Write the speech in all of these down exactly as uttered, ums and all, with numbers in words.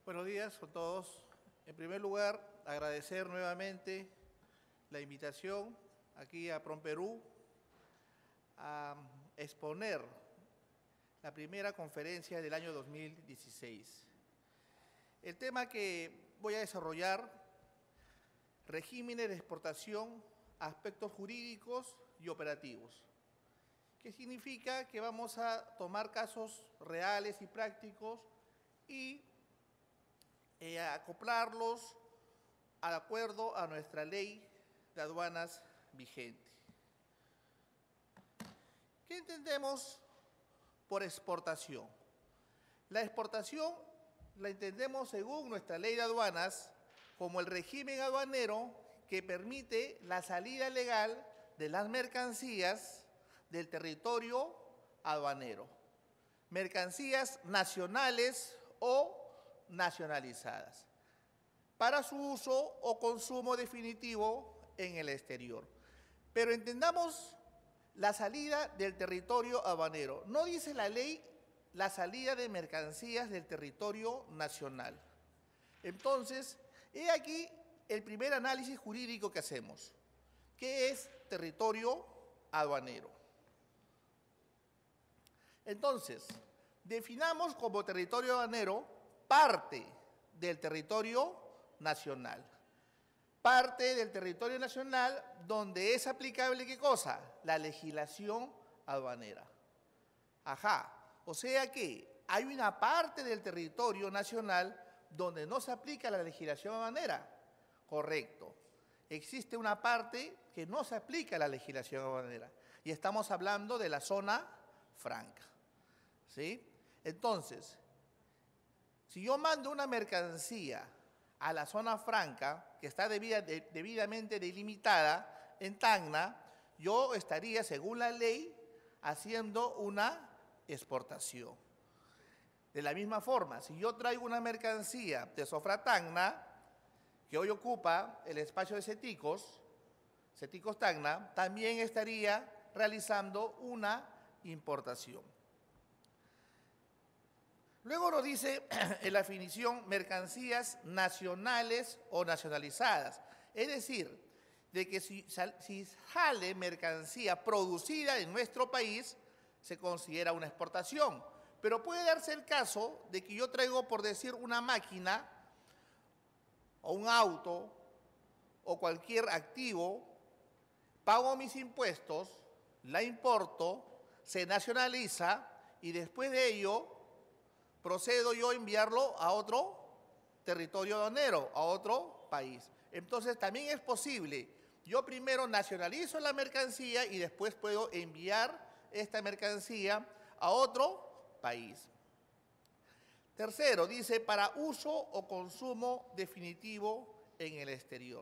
Buenos días con todos. En primer lugar, agradecer nuevamente la invitación aquí a PROMPERÚ a exponer la primera conferencia del año dos mil dieciséis. El tema que voy a desarrollar, regímenes de exportación, aspectos jurídicos y operativos, que significa que vamos a tomar casos reales y prácticos y eh, acoplarlos de acuerdo a nuestra ley de aduanas vigente. ¿Qué entendemos por exportación? La exportación la entendemos según nuestra ley de aduanas como el régimen aduanero que permite la salida legal de las mercancías del territorio aduanero, mercancías nacionales o nacionalizadas, para su uso o consumo definitivo en el exterior. Pero entendamos la salida del territorio aduanero. No dice la ley la salida de mercancías del territorio nacional. Entonces, he aquí el primer análisis jurídico que hacemos. ¿Qué es territorio aduanero? Entonces, definamos como territorio aduanero parte del territorio nacional. Parte del territorio nacional donde es aplicable, ¿qué cosa? La legislación aduanera. Ajá. O sea que hay una parte del territorio nacional donde no se aplica la legislación aduanera. Correcto. Existe una parte que no se aplica la legislación aduanera. Y estamos hablando de la zona franca. ¿Sí? Entonces, si yo mando una mercancía a la zona franca, que está debida, de, debidamente delimitada en Tacna, yo estaría, según la ley, haciendo una exportación. De la misma forma, si yo traigo una mercancía de Sofra-Tacna, que hoy ocupa el espacio de Ceticos, Ceticos-Tacna, también estaría realizando una importación. Luego nos dice en la definición mercancías nacionales o nacionalizadas. Es decir, de que si, si sale mercancía producida en nuestro país, se considera una exportación. Pero puede darse el caso de que yo traigo, por decir, una máquina o un auto o cualquier activo, pago mis impuestos, la importo, se nacionaliza y después de ello procedo yo a enviarlo a otro territorio aduanero, a otro país. Entonces también es posible, yo primero nacionalizo la mercancía y después puedo enviar esta mercancía a otro país. Tercero, dice para uso o consumo definitivo en el exterior.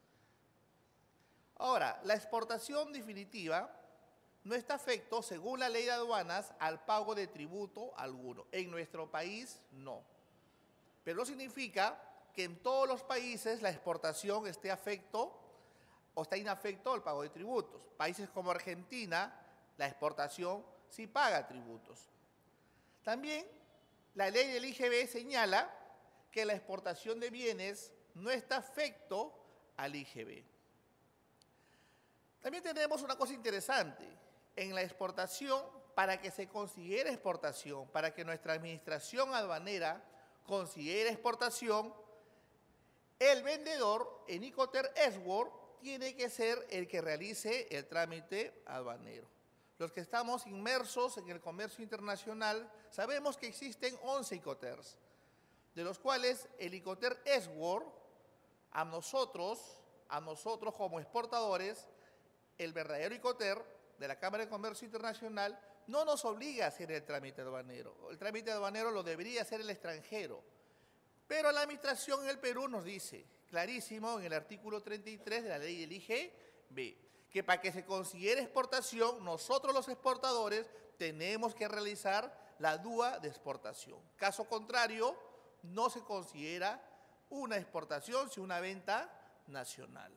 Ahora, la exportación definitiva no está afecto, según la ley de aduanas, al pago de tributo alguno. En nuestro país, no. Pero no significa que en todos los países la exportación esté afecto o está inafecto al pago de tributos. Países como Argentina, la exportación sí paga tributos. También la ley del I G B señala que la exportación de bienes no está afecto al I G B. También tenemos una cosa interesante. En la exportación, para que se considere exportación, para que nuestra administración aduanera considere exportación, el vendedor en Icoter Export tiene que ser el que realice el trámite aduanero. Los que estamos inmersos en el comercio internacional sabemos que existen once Icoters, de los cuales el Icoter Export, a nosotros, a nosotros como exportadores, el verdadero Icoter de la Cámara de Comercio Internacional no nos obliga a hacer el trámite aduanero. El trámite aduanero lo debería hacer el extranjero. Pero la administración en el Perú nos dice, clarísimo en el artículo treinta y tres de la ley del I G B, que para que se considere exportación, nosotros los exportadores tenemos que realizar la D U A de exportación. Caso contrario, no se considera una exportación, sino una venta nacional.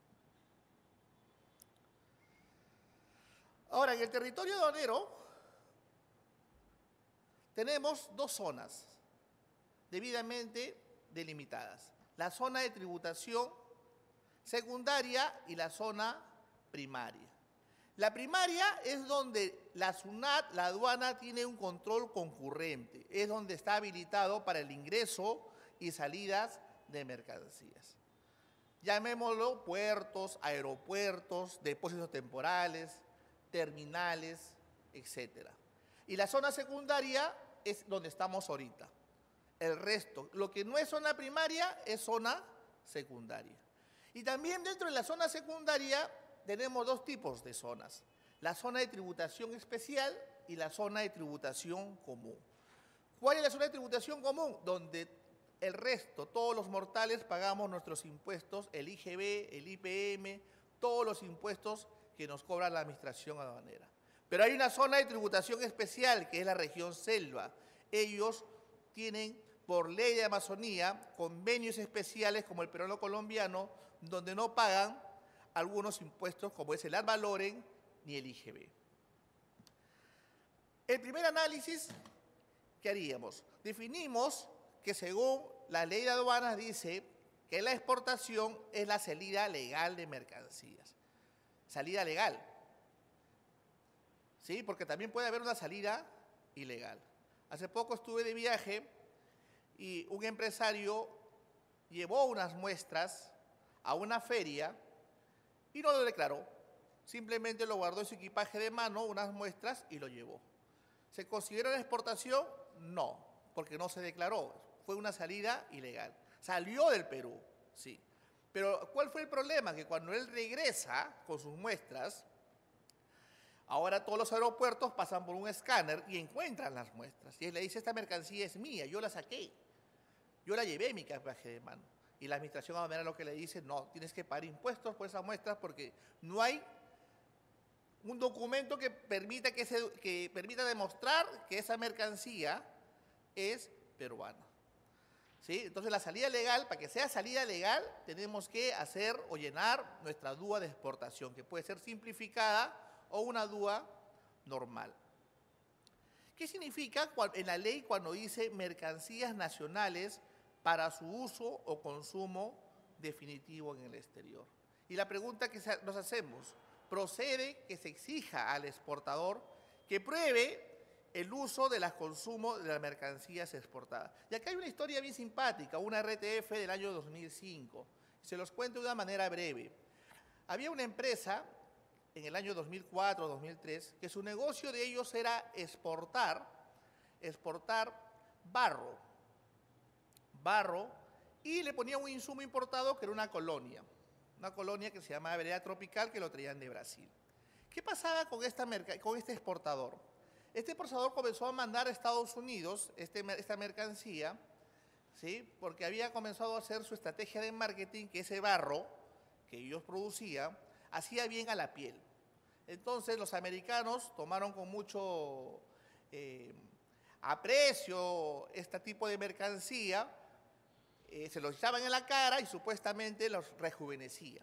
Ahora, en el territorio aduanero tenemos dos zonas. debidamente delimitadas. La zona de tributación secundaria y la zona primaria. La primaria es donde la SUNAT, la aduana, tiene un control concurrente, es donde está habilitado para el ingreso y salidas de mercancías. Llamémoslo puertos, aeropuertos, depósitos temporales, terminales, etcétera. Y la zona secundaria es donde estamos ahorita. El resto, lo que no es zona primaria, es zona secundaria. Y también dentro de la zona secundaria tenemos dos tipos de zonas. La zona de tributación especial y la zona de tributación común. ¿Cuál es la zona de tributación común? Donde el resto, todos los mortales, pagamos nuestros impuestos, el I G B, el I P M, todos los impuestos que nos cobra la administración aduanera. Pero hay una zona de tributación especial, que es la región selva. Ellos tienen, por ley de Amazonía, convenios especiales como el peruano colombiano, donde no pagan algunos impuestos como es el ad valorem ni el I G B. El primer análisis que haríamos, definimos que según la ley de aduanas dice que la exportación es la salida legal de mercancías. Salida legal. ¿Sí? Porque también puede haber una salida ilegal. Hace poco estuve de viaje y un empresario llevó unas muestras a una feria y no lo declaró. Simplemente lo guardó en su equipaje de mano, unas muestras, y lo llevó. ¿Se considera una exportación? No, porque no se declaró. Fue una salida ilegal. Salió del Perú, sí. Pero ¿cuál fue el problema? Que cuando él regresa con sus muestras, ahora todos los aeropuertos pasan por un escáner y encuentran las muestras. Y él le dice, esta mercancía es mía, yo la saqué. Yo la llevé en mi equipaje de mano. Y la administración aduanera lo que le dice, no, tienes que pagar impuestos por esas muestras porque no hay un documento que permita, que se, que permita demostrar que esa mercancía es peruana. ¿Sí? Entonces la salida legal, para que sea salida legal, tenemos que hacer o llenar nuestra D U A de exportación, que puede ser simplificada o una D U A normal. ¿Qué significa en la ley cuando dice mercancías nacionales para su uso o consumo definitivo en el exterior? Y la pregunta que nos hacemos, ¿procede que se exija al exportador que pruebe el uso de los consumos de las mercancías exportadas? Y acá hay una historia bien simpática, una R T F del año dos mil cinco. Se los cuento de una manera breve. Había una empresa en el año dos mil cuatro, dos mil tres, que su negocio de ellos era exportar, exportar barro, barro, y le ponían un insumo importado que era una colonia, una colonia que se llamaba vereda tropical, que lo traían de Brasil. ¿Qué pasaba con, esta merc- con este exportador? Este exportador comenzó a mandar a Estados Unidos este, esta mercancía, ¿sí? Porque había comenzado a hacer su estrategia de marketing, que ese barro que ellos producían hacía bien a la piel. Entonces los americanos tomaron con mucho eh, aprecio este tipo de mercancía, eh, se los echaban en la cara y supuestamente los rejuvenecía.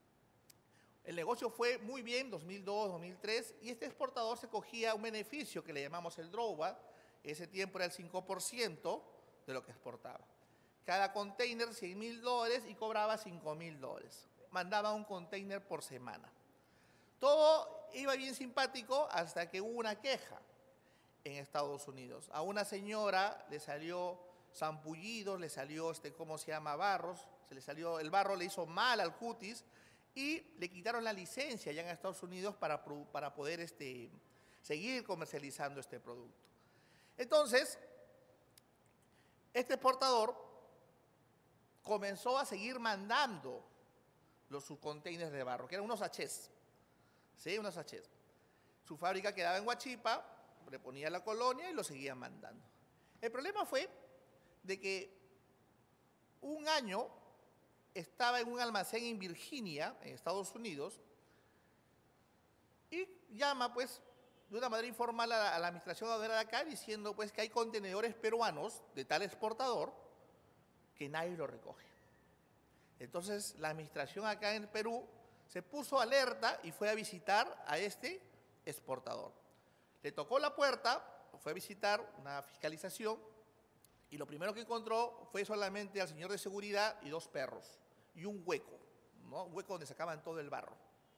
El negocio fue muy bien, dos mil dos, dos mil tres, y este exportador se cogía un beneficio que le llamamos el drawback, ese tiempo era el cinco por ciento de lo que exportaba. Cada container cien mil dólares y cobraba cinco mil dólares. Mandaba un container por semana. Todo iba bien simpático hasta que hubo una queja en Estados Unidos. A una señora le salió zampullidos, le salió, este, ¿cómo se llama? Barros, se le salió, el barro le hizo mal al cutis y le quitaron la licencia ya en Estados Unidos para, para poder este, seguir comercializando este producto. Entonces, este exportador comenzó a seguir mandando los subcontainers de barro, que eran unos sachets, ¿sí? Unos sachets. Su fábrica quedaba en Huachipa, le ponía la colonia y lo seguía mandando. El problema fue de que un año estaba en un almacén en Virginia, en Estados Unidos, y llama pues de una manera informal a la, a la administración aduanera de acá diciendo pues que hay contenedores peruanos de tal exportador que nadie lo recoge. Entonces la administración acá en Perú se puso alerta y fue a visitar a este exportador. Le tocó la puerta, fue a visitar una fiscalización Y lo primero que encontró fue solamente al señor de seguridad y dos perros, y un hueco, ¿no? Un hueco donde sacaban todo el barro.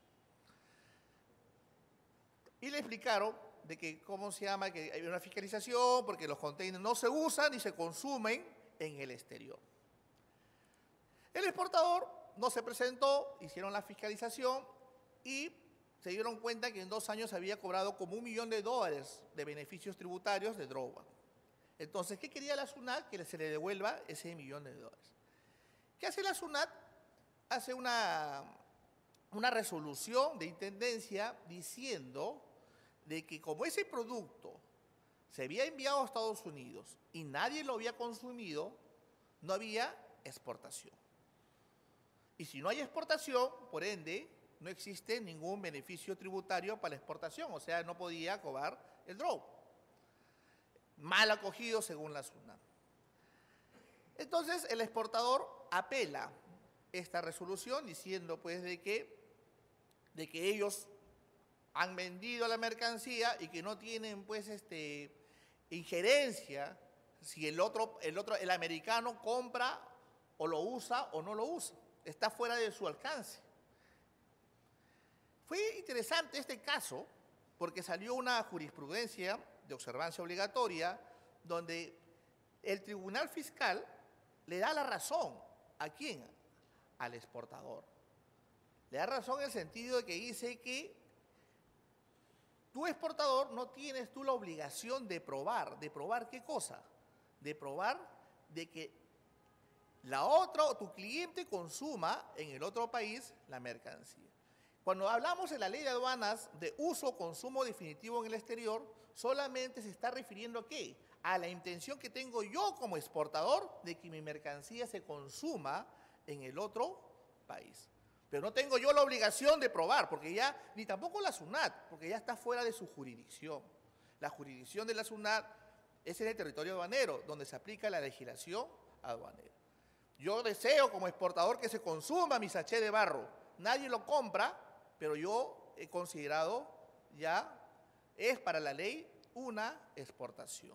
Y le explicaron de que, ¿cómo se llama? Que hay una fiscalización porque los containers no se usan ni se consumen en el exterior. El exportador no se presentó, hicieron la fiscalización y se dieron cuenta que en dos años había cobrado como un millón de dólares de beneficios tributarios de droga. Entonces, ¿qué quería la SUNAT? Que se le devuelva ese millón de dólares. ¿Qué hace la SUNAT? Hace una, una resolución de intendencia diciendo de que como ese producto se había enviado a Estados Unidos y nadie lo había consumido, no había exportación. Y si no hay exportación, por ende, no existe ningún beneficio tributario para la exportación, o sea, no podía cobrar el drogo. Mal acogido según la SUNAT. Entonces, el exportador apela esta resolución diciendo pues de que, de que ellos han vendido la mercancía y que no tienen pues este, injerencia si el otro, el otro, el americano compra o lo usa o no lo usa. Está fuera de su alcance. Fue interesante este caso porque salió una jurisprudencia de observancia obligatoria donde el tribunal fiscal le da la razón. ¿A quién? Al exportador. Le da razón en el sentido de que dice que tu exportador no tienes tú la obligación de probar. ¿De probar qué cosa? De probar de que la otra, tu cliente consuma en el otro país la mercancía. Cuando hablamos de la ley de aduanas de uso o consumo definitivo en el exterior, solamente se está refiriendo ¿a qué? A la intención que tengo yo como exportador de que mi mercancía se consuma en el otro país. Pero no tengo yo la obligación de probar, porque ya, ni tampoco la SUNAT, porque ya está fuera de su jurisdicción. La jurisdicción de la SUNAT es en el territorio aduanero, donde se aplica la legislación aduanera. Yo deseo como exportador que se consuma mi sachet de barro. Nadie lo compra, pero yo he considerado ya, es para la ley una exportación.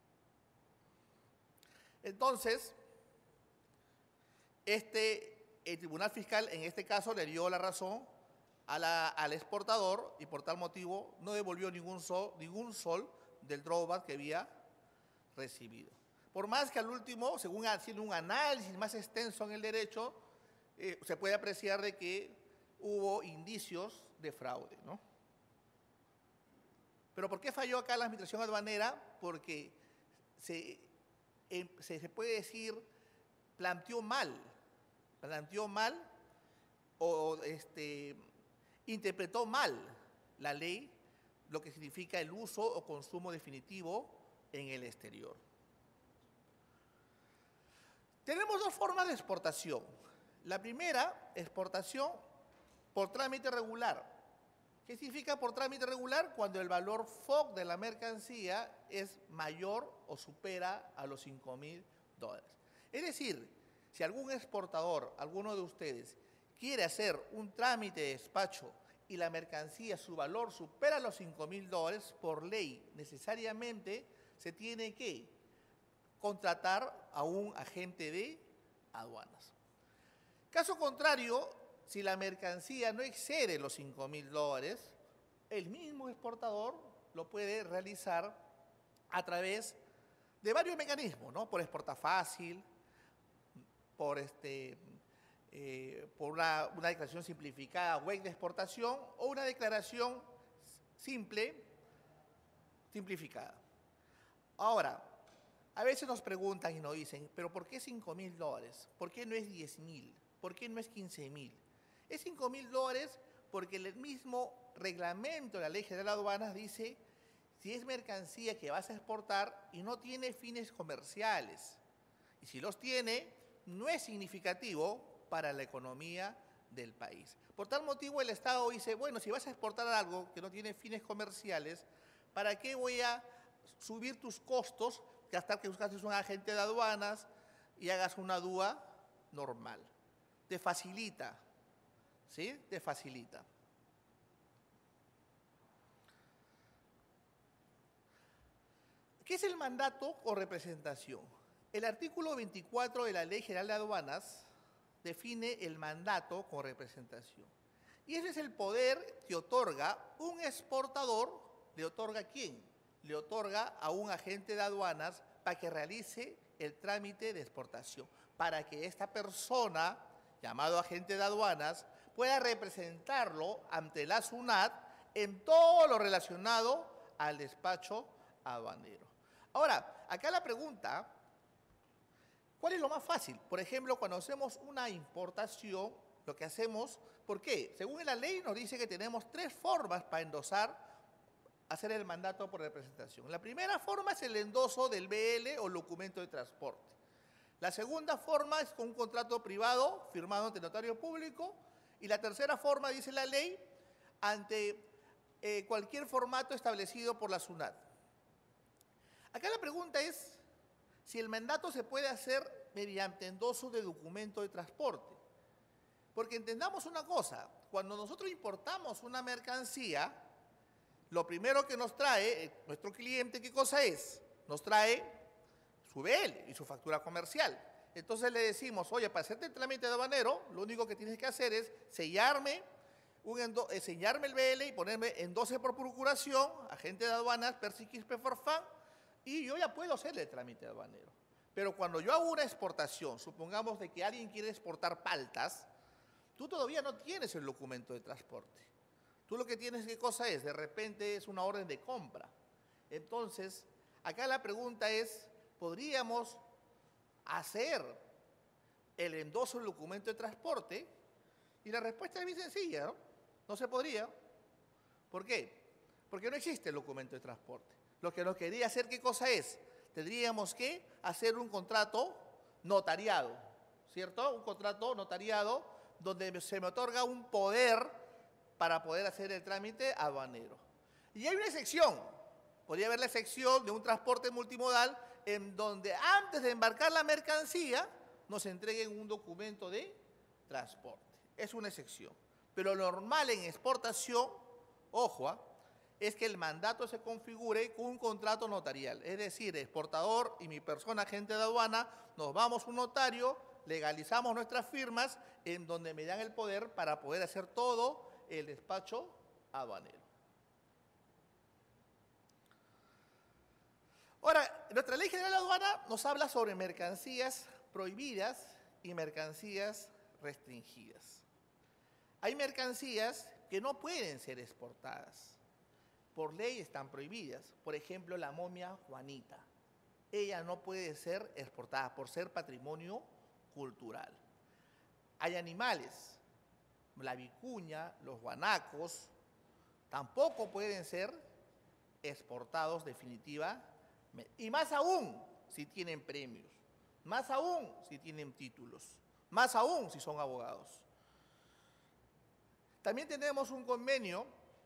Entonces, este, el Tribunal Fiscal en este caso le dio la razón a la, al exportador y por tal motivo no devolvió ningún sol, ningún sol del drawback que había recibido. Por más que al último, según haciendo un análisis más extenso en el derecho, eh, se puede apreciar de que hubo indicios de fraude, ¿no? ¿Pero por qué falló acá la administración aduanera? Porque se, eh, se, se puede decir, planteó mal, planteó mal o este, interpretó mal la ley, lo que significa el uso o consumo definitivo en el exterior. Tenemos dos formas de exportación. La primera, exportación por trámite regular. ¿Qué significa por trámite regular? Cuando el valor F O C de la mercancía es mayor o supera a los cinco mil dólares. Es decir, si algún exportador, alguno de ustedes, quiere hacer un trámite de despacho y la mercancía, su valor supera los cinco mil dólares, por ley necesariamente se tiene que contratar a un agente de aduanas. Caso contrario, si la mercancía no excede los cinco mil dólares, el mismo exportador lo puede realizar a través de varios mecanismos, ¿no? Por exportafácil, por, este, eh, por una, una declaración simplificada, W E C de exportación, o una declaración simple, simplificada. Ahora, a veces nos preguntan y nos dicen, ¿pero por qué cinco mil dólares? ¿Por qué no es diez mil? ¿Por qué no es quince mil? Es cinco mil dólares porque el mismo reglamento de la Ley General de Aduanas dice si es mercancía que vas a exportar y no tiene fines comerciales. Y si los tiene, no es significativo para la economía del país. Por tal motivo, el Estado dice, bueno, si vas a exportar algo que no tiene fines comerciales, ¿para qué voy a subir tus costos, gastar que buscases un agente de aduanas y hagas una aduana normal? Te facilita, ¿sí? Te facilita. ¿Qué es el mandato o representación? El artículo veinticuatro de la Ley General de Aduanas define el mandato con representación. Y ese es el poder que otorga un exportador. ¿Le otorga a quién? Le otorga a un agente de aduanas para que realice el trámite de exportación, para que esta persona, llamado agente de aduanas, pueda representarlo ante la SUNAT en todo lo relacionado al despacho aduanero. Ahora, acá la pregunta, ¿cuál es lo más fácil? Por ejemplo, cuando hacemos una importación, lo que hacemos, ¿por qué? Según la ley nos dice que tenemos tres formas para endosar, hacer el mandato por representación. La primera forma es el endoso del B L o documento de transporte. La segunda forma es con un contrato privado firmado ante notario público. Y la tercera forma, dice la ley, ante eh, cualquier formato establecido por la SUNAT. Acá la pregunta es si el mandato se puede hacer mediante endoso de documento de transporte. Porque entendamos una cosa, cuando nosotros importamos una mercancía, lo primero que nos trae eh, nuestro cliente, ¿qué cosa es? Nos trae su B L y su factura comercial. Entonces le decimos, oye, para hacerte el trámite de aduanero, lo único que tienes que hacer es sellarme, un endo, eh, sellarme el B L y ponerme endose por procuración, agente de aduanas, persiquispe forfán, y yo ya puedo hacerle el trámite aduanero. Pero cuando yo hago una exportación, supongamos de que alguien quiere exportar paltas, tú todavía no tienes el documento de transporte. Tú lo que tienes, ¿qué cosa es? De repente es una orden de compra. Entonces, acá la pregunta es, ¿podríamos hacer el endoso del documento de transporte? Y la respuesta es muy sencilla, ¿no? No se podría. ¿Por qué? Porque no existe el documento de transporte. Lo que nos quería hacer, ¿qué cosa es? Tendríamos que hacer un contrato notariado, ¿cierto? Un contrato notariado donde se me otorga un poder para poder hacer el trámite aduanero. Y hay una excepción, podría haber la excepción de un transporte multimodal en donde antes de embarcar la mercancía nos entreguen un documento de transporte. Es una excepción. Pero lo normal en exportación, ojo, ¿eh? es que el mandato se configure con un contrato notarial. Es decir, el exportador y mi persona, agente de aduana, nos vamos a un notario, legalizamos nuestras firmas en donde me dan el poder para poder hacer todo el despacho aduanero. Ahora, nuestra Ley General de Aduana nos habla sobre mercancías prohibidas y mercancías restringidas. Hay mercancías que no pueden ser exportadas. Por ley están prohibidas. Por ejemplo, la momia Juanita. Ella no puede ser exportada por ser patrimonio cultural. Hay animales, la vicuña, los guanacos, tampoco pueden ser exportados definitivamente. Y más aún si tienen premios, más aún si tienen títulos, más aún si son abogados. También tenemos un convenio,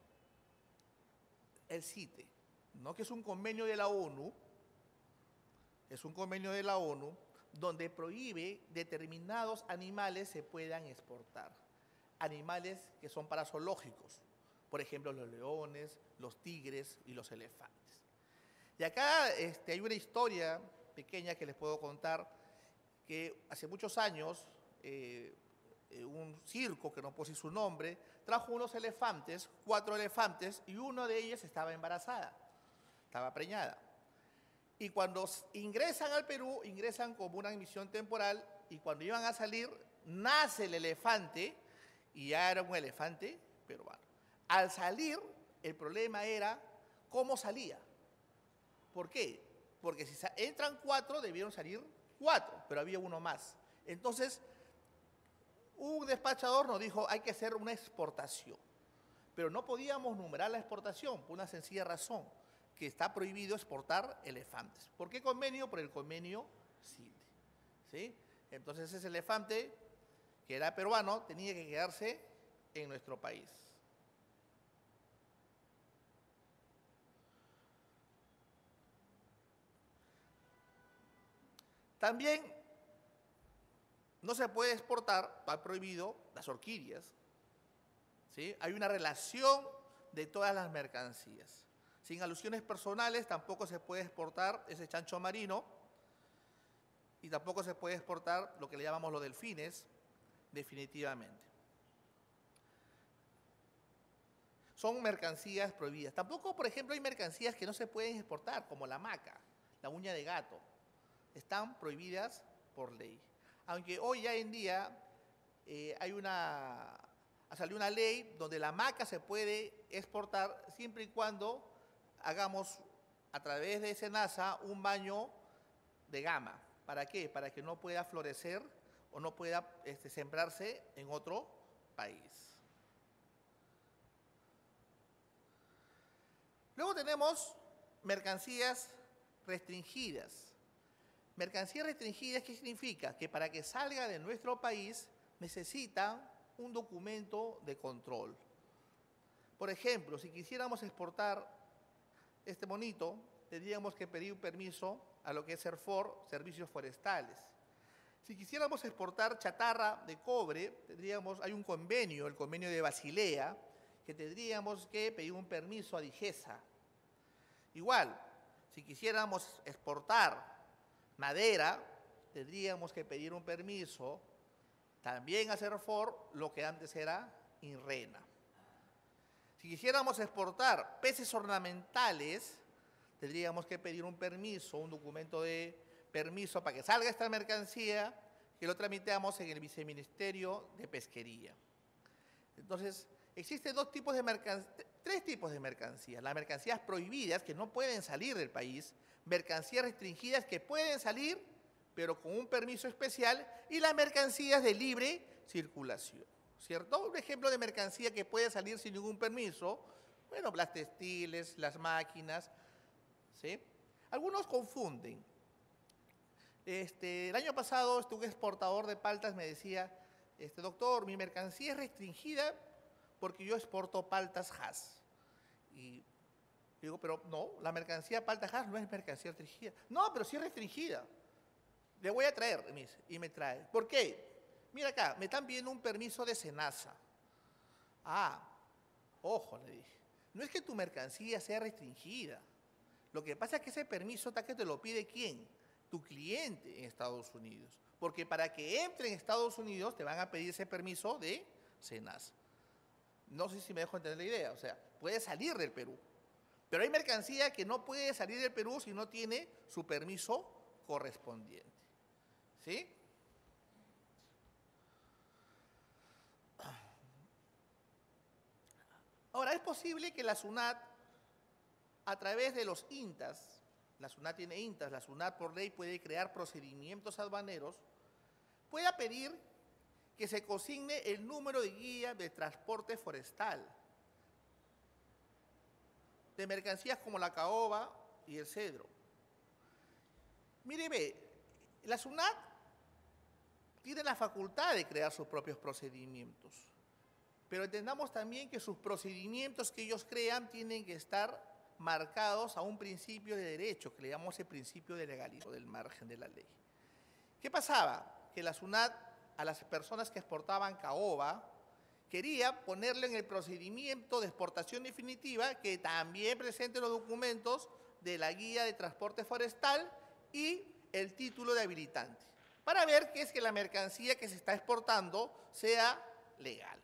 el CITE, ¿no? Que es un convenio de la ONU, es un convenio de la ONU donde prohíbe determinados animales se puedan exportar. Animales que son para zoológicos, por ejemplo, los leones, los tigres y los elefantes. Y acá este, hay una historia pequeña que les puedo contar, que hace muchos años eh, un circo, que no puedo decir su nombre, trajo unos elefantes, cuatro elefantes, y uno de ellos estaba embarazada, estaba preñada. Y cuando ingresan al Perú, ingresan como una misión temporal, y cuando iban a salir, nace el elefante, y ya era un elefante peruano. Al salir, el problema era cómo salía. ¿Por qué? Porque si entran cuatro, debieron salir cuatro, pero había uno más. Entonces, un despachador nos dijo, hay que hacer una exportación. Pero no podíamos numerar la exportación por una sencilla razón, que está prohibido exportar elefantes. ¿Por qué convenio? Por el convenio CITE. ¿Sí? Entonces, ese elefante, que era peruano, tenía que quedarse en nuestro país. También no se puede exportar, está prohibido, las orquídeas. ¿Sí? Hay una relación de todas las mercancías. Sin alusiones personales tampoco se puede exportar ese chancho marino. y tampoco se puede exportar lo que le llamamos los delfines, definitivamente. Son mercancías prohibidas. Tampoco, por ejemplo, hay mercancías que no se pueden exportar, como la maca, la uña de gato. Están prohibidas por ley. Aunque hoy ya en día eh, hay una, ha salido una ley donde la maca se puede exportar siempre y cuando hagamos a través de SENASA un baño de gama. ¿Para qué? Para que no pueda florecer o no pueda este, sembrarse en otro país. Luego tenemos mercancías restringidas. Mercancías restringidas, ¿qué significa? Que para que salga de nuestro país necesitan un documento de control. Por ejemplo, si quisiéramos exportar este monito, tendríamos que pedir un permiso a lo que es SERFOR, Servicios Forestales. Si quisiéramos exportar chatarra de cobre, tendríamos, hay un convenio, el convenio de Basilea, que tendríamos que pedir un permiso a DIGESA. Igual, si quisiéramos exportar madera, tendríamos que pedir un permiso también a SERFOR, lo que antes era INRENA. Si quisiéramos exportar peces ornamentales, tendríamos que pedir un permiso, un documento de permiso para que salga esta mercancía, que lo tramitamos en el Viceministerio de Pesquería. Entonces, existen dos tipos de mercancías, tres tipos de mercancías. Las mercancías prohibidas, que no pueden salir del país, mercancías restringidas, que pueden salir, pero con un permiso especial, y las mercancías de libre circulación, ¿cierto? Un ejemplo de mercancía que puede salir sin ningún permiso, bueno, las textiles, las máquinas, ¿sí? Algunos confunden. Este, el año pasado, este, un exportador de paltas me decía, este, doctor, mi mercancía es restringida porque yo exporto paltas Hass. Y digo, pero no, la mercancía palta Hass no es mercancía restringida. No, pero sí es restringida. Le voy a traer, me dice, y me trae. ¿Por qué? Mira acá, me están pidiendo un permiso de SENASA. Ah, ojo, le dije, no es que tu mercancía sea restringida. Lo que pasa es que ese permiso está que te lo pide ¿quién? Tu cliente en Estados Unidos. Porque para que entre en Estados Unidos te van a pedir ese permiso de SENASA. No sé si me dejo entender la idea, o sea, puede salir del Perú. Pero hay mercancía que no puede salir del Perú si no tiene su permiso correspondiente. ¿Sí? Ahora, es posible que la SUNAT, a través de los INTAS, la SUNAT tiene INTAS, la SUNAT por ley puede crear procedimientos aduaneros, pueda pedir que se consigne el número de guía de transporte forestal de mercancías como la caoba y el cedro. Mire, ve, la SUNAT tiene la facultad de crear sus propios procedimientos, pero entendamos también que sus procedimientos que ellos crean tienen que estar marcados a un principio de derecho, que le llamamos el principio de legalidad, del margen de la ley. ¿Qué pasaba? Que la SUNAT, a las personas que exportaban caoba, quería ponerle en el procedimiento de exportación definitiva que también presente los documentos de la guía de transporte forestal y el título de habilitante, para ver que es que la mercancía que se está exportando sea legal.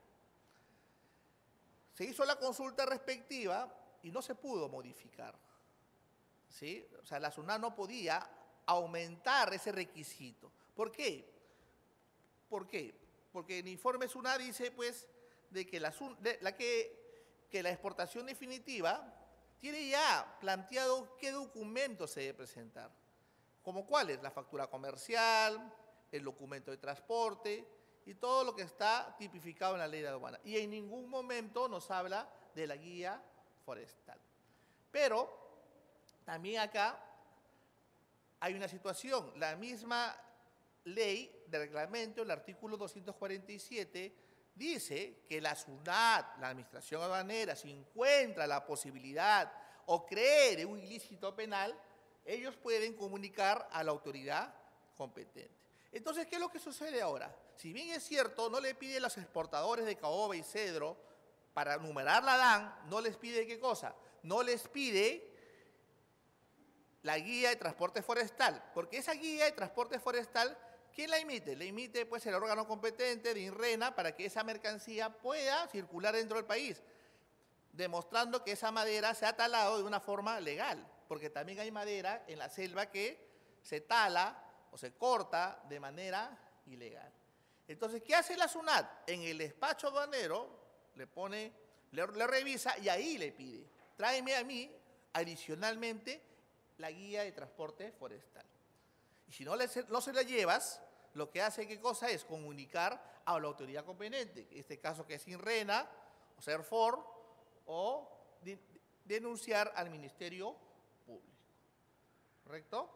Se hizo la consulta respectiva y no se pudo modificar, ¿sí? O sea, la SUNAT no podía aumentar ese requisito. ¿Por qué? ¿Por qué? Porque el informe SUNAT dice, pues, de que la, de la que, que la exportación definitiva tiene ya planteado qué documentos se debe presentar, como cuáles, la factura comercial, el documento de transporte y todo lo que está tipificado en la ley de aduana. Y en ningún momento nos habla de la guía forestal. Pero también acá hay una situación, la misma ley de reglamento, el artículo doscientos cuarenta y siete, dice que la SUNAT, la Administración Aduanera, si encuentra la posibilidad o cree de un ilícito penal, ellos pueden comunicar a la autoridad competente. Entonces, ¿qué es lo que sucede ahora? Si bien es cierto, no le pide a los exportadores de caoba y cedro, para numerar la D A N, no les pide ¿qué cosa? No les pide la guía de transporte forestal, porque esa guía de transporte forestal, ¿quién la emite? La emite pues el órgano competente de INRENA para que esa mercancía pueda circular dentro del país, demostrando que esa madera se ha talado de una forma legal, porque también hay madera en la selva que se tala o se corta de manera ilegal. Entonces, ¿qué hace la SUNAT? En el despacho aduanero le pone, le, le revisa y ahí le pide, tráeme a mí adicionalmente la guía de transporte forestal. Y si no, le, no se la llevas, lo que hace, ¿qué cosa? Es comunicar a la autoridad competente, en este caso que es INRENA, o SERFOR, o de, denunciar al Ministerio Público. ¿Correcto?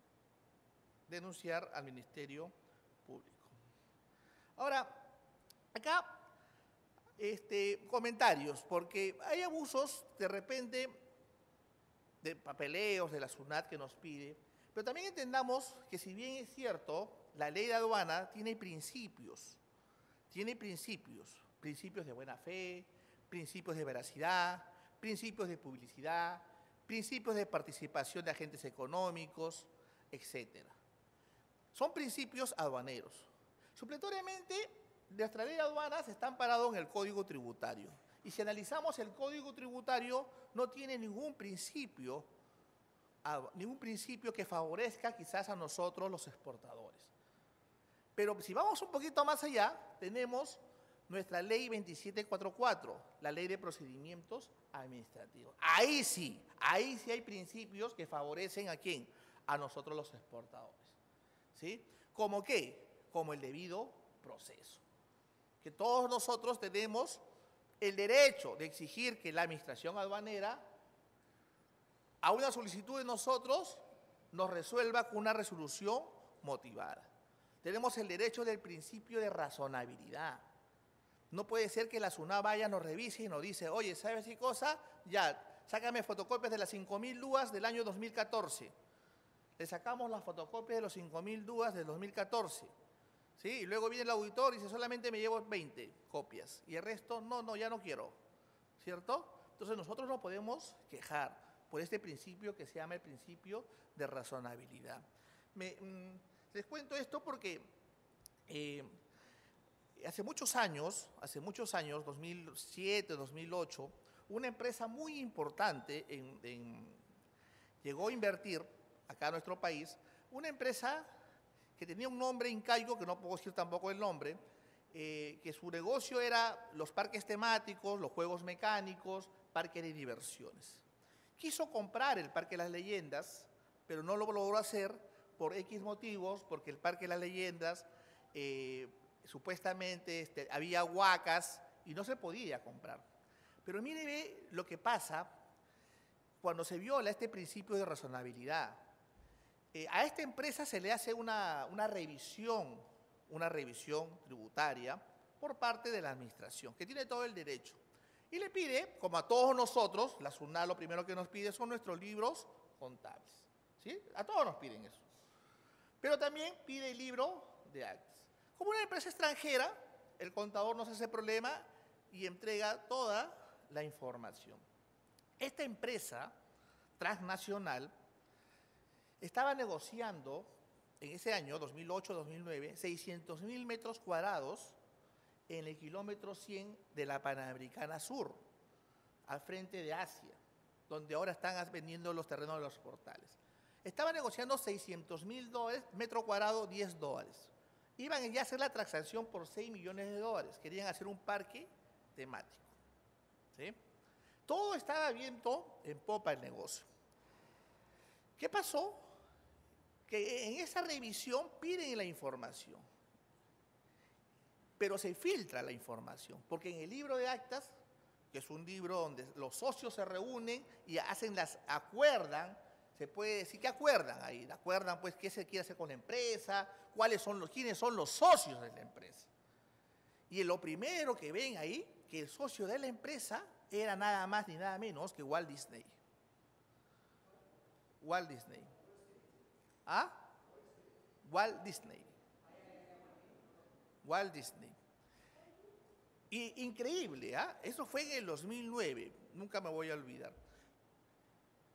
Denunciar al Ministerio Público. Ahora, acá, este, comentarios, porque hay abusos de repente de papeleos de la SUNAT que nos pide, pero también entendamos que si bien es cierto, la ley de aduana tiene principios, tiene principios, principios de buena fe, principios de veracidad, principios de publicidad, principios de participación de agentes económicos, etcétera. Son principios aduaneros. Supletoriamente, nuestra ley de aduanas está amparado en el Código Tributario. Y si analizamos el Código Tributario, no tiene ningún principio, ningún principio que favorezca quizás a nosotros los exportadores. Pero si vamos un poquito más allá, tenemos nuestra ley veintisiete cuarenta y cuatro, la ley de procedimientos administrativos. Ahí sí, ahí sí hay principios que favorecen ¿a quién? A nosotros los exportadores. ¿Sí? ¿Cómo qué? Como el debido proceso. Que todos nosotros tenemos el derecho de exigir que la administración aduanera a una solicitud de nosotros nos resuelva con una resolución motivada. Tenemos el derecho del principio de razonabilidad. No puede ser que la SUNAT vaya, nos revise y nos dice, oye, ¿sabes qué cosa? Ya, sácame fotocopias de las cinco mil D U As del año dos mil catorce. Le sacamos las fotocopias de los cinco mil D U As del dos mil catorce. ¿Sí? Y luego viene el auditor y dice, solamente me llevo veinte copias. Y el resto, no, no, ya no quiero. ¿Cierto? Entonces nosotros no podemos quejar por este principio que se llama el principio de razonabilidad. Me, mmm, les cuento esto porque eh, hace muchos años, hace muchos años, dos mil siete, dos mil ocho, una empresa muy importante en, en, llegó a invertir acá a nuestro país, una empresa que tenía un nombre incaico, que no puedo decir tampoco el nombre, eh, que su negocio era los parques temáticos, los juegos mecánicos, parques de diversiones. Quiso comprar el Parque de las Leyendas, pero no lo logró hacer por X motivos, porque el Parque de las Leyendas eh, supuestamente este, había huacas y no se podía comprar. Pero mire ve lo que pasa cuando se viola este principio de razonabilidad. Eh, a esta empresa se le hace una, una revisión, una revisión tributaria por parte de la administración, que tiene todo el derecho. Y le pide, como a todos nosotros, la SUNAT lo primero que nos pide son nuestros libros contables. ¿Sí? A todos nos piden eso. Pero también pide el libro de actas. Como una empresa extranjera, el contador no se hace problema y entrega toda la información. Esta empresa transnacional estaba negociando en ese año, dos mil ocho dos mil nueve, seiscientos mil metros cuadrados en el kilómetro cien de la Panamericana Sur, al frente de Asia, donde ahora están vendiendo los terrenos de los portales. Estaba negociando seiscientos mil dólares, metro cuadrado, diez dólares. Iban ya a hacer la transacción por seis millones de dólares. Querían hacer un parque temático. ¿Sí? Todo estaba viento en popa el negocio. ¿Qué pasó? Que en esa revisión piden la información, pero se filtra la información, porque en el libro de actas, que es un libro donde los socios se reúnen y hacen las, acuerdan, se puede decir que acuerdan ahí, acuerdan pues qué se quiere hacer con la empresa, cuáles son los, quiénes son los socios de la empresa. Y lo primero que ven ahí, que el socio de la empresa era nada más ni nada menos que Walt Disney. Walt Disney. ¿Ah? Walt Disney. Walt Disney. Y increíble, ¿ah? Eso fue en el dos mil nueve, nunca me voy a olvidar.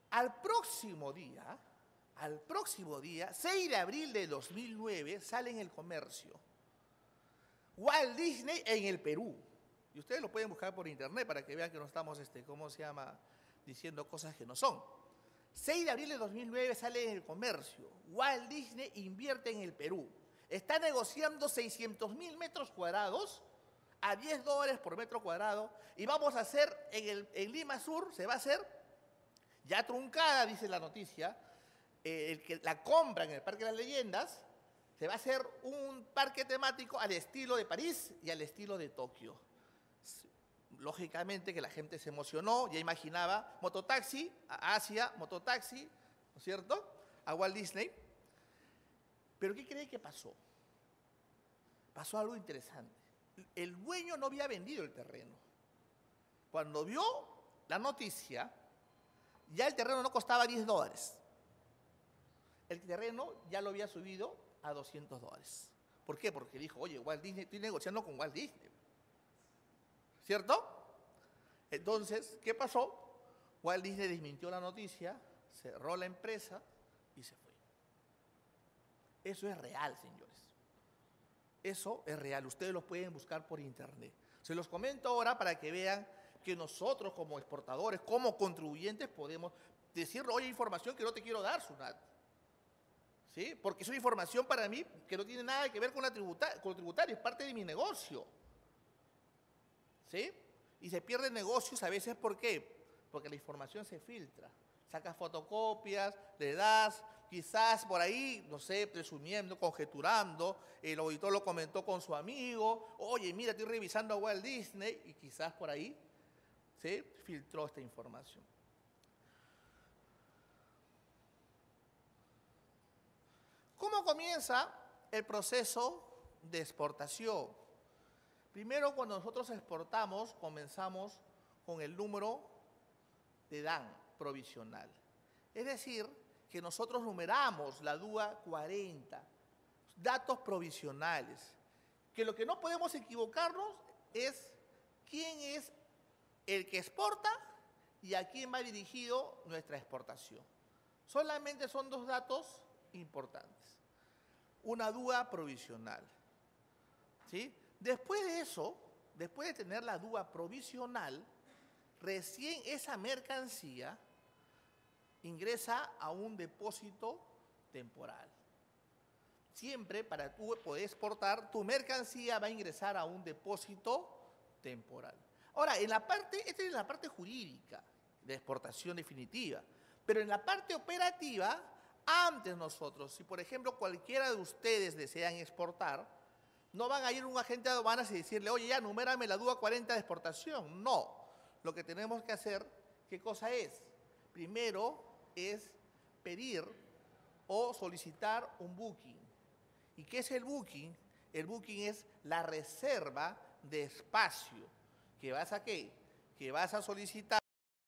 Al próximo día, al próximo día, seis de abril de dos mil nueve, sale en El Comercio Walt Disney en el Perú. Y ustedes lo pueden buscar por internet para que vean que no estamos, este, ¿cómo se llama?, diciendo cosas que no son. seis de abril de dos mil nueve sale en El Comercio. Walt Disney invierte en el Perú. Está negociando seiscientos mil metros cuadrados a diez dólares por metro cuadrado. Y vamos a hacer, en, el, en Lima Sur, se va a hacer, ya truncada, dice la noticia, eh, el que la compra en el Parque de las Leyendas, se va a hacer un parque temático al estilo de París y al estilo de Tokio. Lógicamente que la gente se emocionó, ya imaginaba mototaxi a Asia, mototaxi, ¿no es cierto?, a Walt Disney. Pero ¿qué cree que pasó? Pasó algo interesante. El dueño no había vendido el terreno. Cuando vio la noticia, ya el terreno no costaba diez dólares. El terreno ya lo había subido a doscientos dólares. ¿Por qué? Porque dijo, oye, Walt Disney, estoy negociando con Walt Disney. ¿Cierto? Entonces, ¿qué pasó? Walt Disney desmintió la noticia, cerró la empresa y se fue. Eso es real, señores. Eso es real. Ustedes lo pueden buscar por internet. Se los comento ahora para que vean que nosotros como exportadores, como contribuyentes, podemos decirle, oye, información que no te quiero dar, Sunat. ¿Sí? Porque es una información para mí que no tiene nada que ver con la tributa con lo tributario, es parte de mi negocio. ¿Sí? Y se pierden negocios a veces, ¿por qué? Porque la información se filtra. Sacas fotocopias, le das, quizás por ahí, no sé, presumiendo, conjeturando, el auditor lo comentó con su amigo, oye, mira, estoy revisando a Walt Disney, y quizás por ahí se filtró esta información. ¿Cómo comienza el proceso de exportación? Primero, cuando nosotros exportamos, comenzamos con el número de D A N provisional. Es decir, que nosotros numeramos la D U A cuarenta, datos provisionales, que lo que no podemos equivocarnos es quién es el que exporta y a quién va dirigido nuestra exportación. Solamente son dos datos importantes. Una D U A provisional, ¿sí? Después de eso, después de tener la D U A provisional, recién esa mercancía ingresa a un depósito temporal. Siempre para tú poder exportar, tu mercancía va a ingresar a un depósito temporal. Ahora, en la parte, esta es la parte jurídica de exportación definitiva, pero en la parte operativa, antes nosotros, si por ejemplo cualquiera de ustedes desean exportar, no van a ir a un agente de aduanas y decirle, oye, ya, numérame la D U A cuarenta de exportación. No. Lo que tenemos que hacer, ¿qué cosa es? Primero es pedir o solicitar un booking. ¿Y qué es el booking? El booking es la reserva de espacio. ¿Que vas a qué? Que vas a solicitar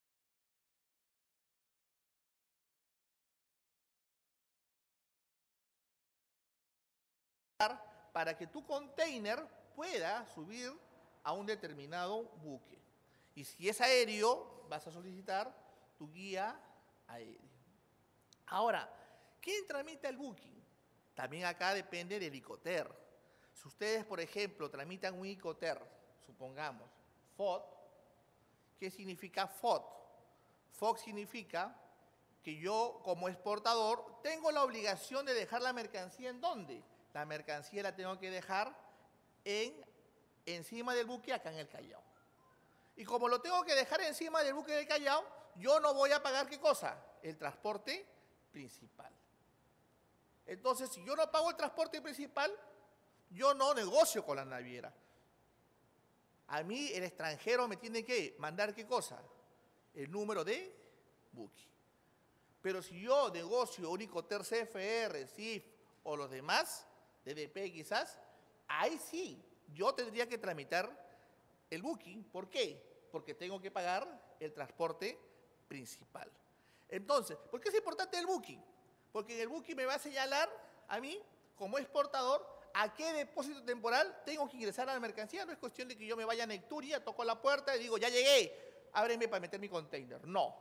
para que tu container pueda subir a un determinado buque. Y si es aéreo, vas a solicitar tu guía aéreo. Ahora, ¿quién tramita el booking? También acá depende del ICOTER. Si ustedes, por ejemplo, tramitan un ICOTER, supongamos, F O D, ¿qué significa F O D? F O D significa que yo, como exportador, tengo la obligación de dejar la mercancía ¿en dónde? La mercancía la tengo que dejar en, encima del buque acá en el Callao. Y como lo tengo que dejar encima del buque del Callao, yo no voy a pagar ¿qué cosa? El transporte principal. Entonces, si yo no pago el transporte principal, yo no negocio con la naviera. A mí el extranjero me tiene que mandar ¿qué cosa? El número de buque. Pero si yo negocio un ICOTER C F R, C I F o los demás, D D P quizás, ahí sí, yo tendría que tramitar el booking. ¿Por qué? Porque tengo que pagar el transporte principal. Entonces, ¿por qué es importante el booking? Porque en el booking me va a señalar a mí, como exportador, a qué depósito temporal tengo que ingresar a la mercancía. No es cuestión de que yo me vaya a Necturia, toco la puerta y digo, ya llegué, ábreme para meter mi container. No.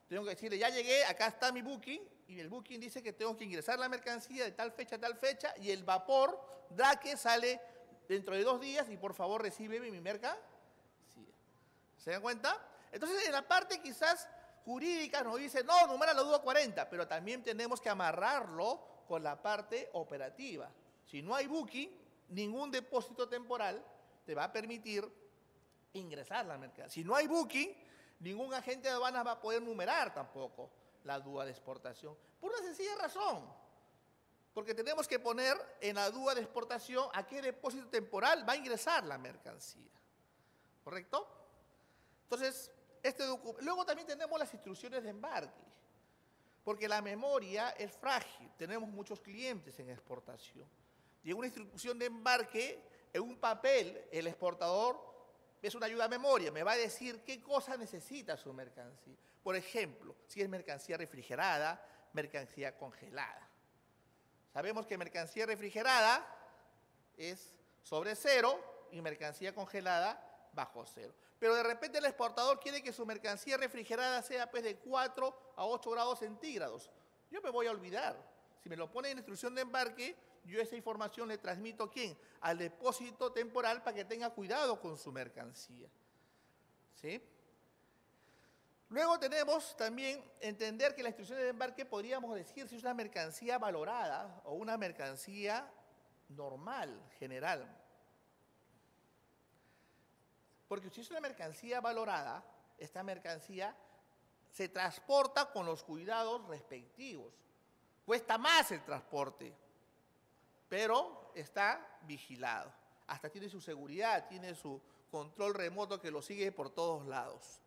Tengo que decirle, ya llegué, acá está mi booking, y el booking dice que tengo que ingresar la mercancía de tal fecha a tal fecha, y el vapor da que sale dentro de dos días, y por favor recibe mi mercancía. ¿Se dan cuenta? Entonces, en la parte quizás jurídica nos dice, no, numera la duda cuarenta, pero también tenemos que amarrarlo con la parte operativa. Si no hay booking, ningún depósito temporal te va a permitir ingresar la mercancía. Si no hay booking, ningún agente de aduanas va a poder numerar tampoco la duda de exportación. Por una sencilla razón, porque tenemos que poner en la duda de exportación a qué depósito temporal va a ingresar la mercancía. ¿Correcto? Entonces, este luego también tenemos las instrucciones de embarque, porque la memoria es frágil. Tenemos muchos clientes en exportación. Y en una instrucción de embarque, en un papel, el exportador es una ayuda a memoria, me va a decir qué cosa necesita su mercancía. Por ejemplo, si es mercancía refrigerada, mercancía congelada. Sabemos que mercancía refrigerada es sobre cero y mercancía congelada bajo cero. Pero de repente el exportador quiere que su mercancía refrigerada sea pues, de cuatro a ocho grados centígrados. Yo me voy a olvidar. Si me lo pone en instrucción de embarque, yo esa información le transmito ¿a quién? Al depósito temporal para que tenga cuidado con su mercancía. ¿Sí? Luego tenemos también entender que la instrucción de embarque podríamos decir si es una mercancía valorada o una mercancía normal, general. Porque si es una mercancía valorada, esta mercancía se transporta con los cuidados respectivos. Cuesta más el transporte, pero está vigilado. Hasta tiene su seguridad, tiene su control remoto que lo sigue por todos lados.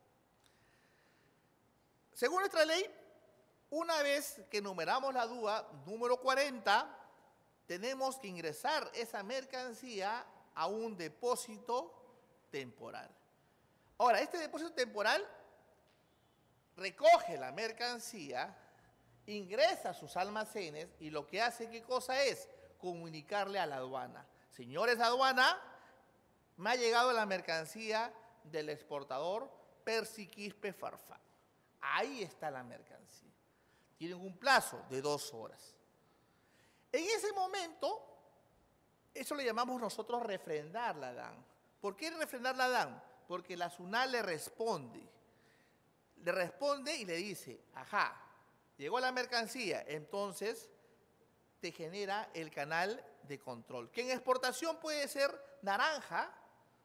Según nuestra ley, una vez que numeramos la duda número cuarenta, tenemos que ingresar esa mercancía a un depósito temporal. Ahora, este depósito temporal recoge la mercancía, ingresa a sus almacenes y lo que hace, ¿qué cosa es? Comunicarle a la aduana. Señores de aduana, me ha llegado la mercancía del exportador Percy Quispe Farfán. Ahí está la mercancía. Tienen un plazo de dos horas. En ese momento, eso le llamamos nosotros refrendar la D A N. ¿Por qué refrendar la D A N? Porque la SUNAT le responde. Le responde y le dice, ajá, llegó la mercancía, entonces te genera el canal de control, que en exportación puede ser naranja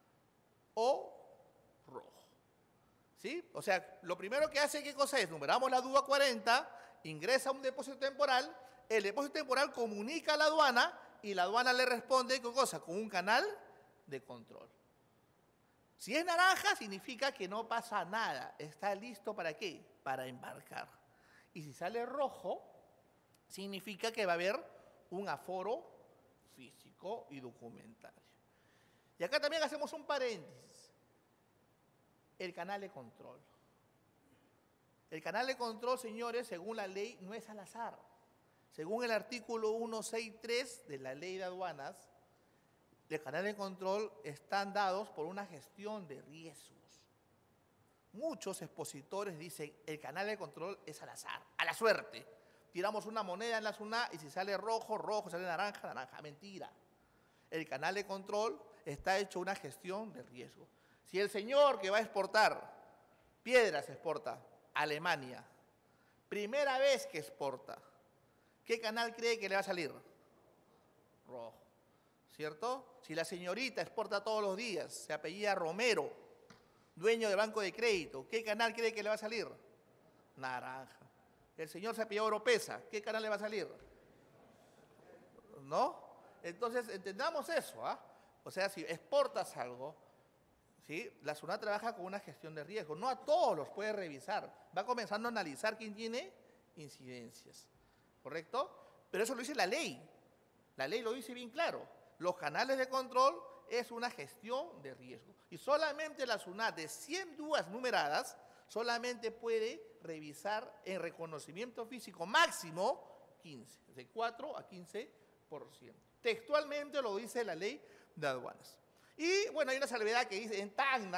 o rojo. ¿Sí? O sea, lo primero que hace, ¿qué cosa es? Numeramos la duda cuarenta, ingresa a un depósito temporal, el depósito temporal comunica a la aduana y la aduana le responde, ¿qué cosa? Con un canal de control. Si es naranja, significa que no pasa nada. ¿Está listo para qué? Para embarcar. Y si sale rojo, significa que va a haber un aforo físico y documentario. Y acá también hacemos un paréntesis. El canal de control. El canal de control, señores, según la ley, no es al azar. Según el artículo ciento sesenta y tres de la Ley de Aduanas, el canal de control están dados por una gestión de riesgos. Muchos expositores dicen el canal de control es al azar, a la suerte. Tiramos una moneda en la SUNAT y si sale rojo, rojo, sale naranja, naranja. Mentira. El canal de control está hecho una gestión de riesgo. Si el señor que va a exportar piedras exporta a Alemania, primera vez que exporta, ¿qué canal cree que le va a salir? Rojo. ¿Cierto? Si la señorita exporta todos los días, se apellida Romero, dueño de banco de crédito, ¿qué canal cree que le va a salir? Naranja. El señor se apellida Oropesa, ¿qué canal le va a salir? ¿No? Entonces, entendamos eso, ¿ah? O sea, si exportas algo, ¿sí? La SUNAT trabaja con una gestión de riesgo. No a todos los puede revisar. Va comenzando a analizar quién tiene incidencias. ¿Correcto? Pero eso lo dice la ley. La ley lo dice bien claro. Los canales de control es una gestión de riesgo. Y solamente la SUNAT de cien dudas numeradas solamente puede revisar en reconocimiento físico máximo quince, de cuatro a quince por ciento. Textualmente lo dice la Ley de Aduanas. Y bueno, hay una salvedad que dice en Tacna,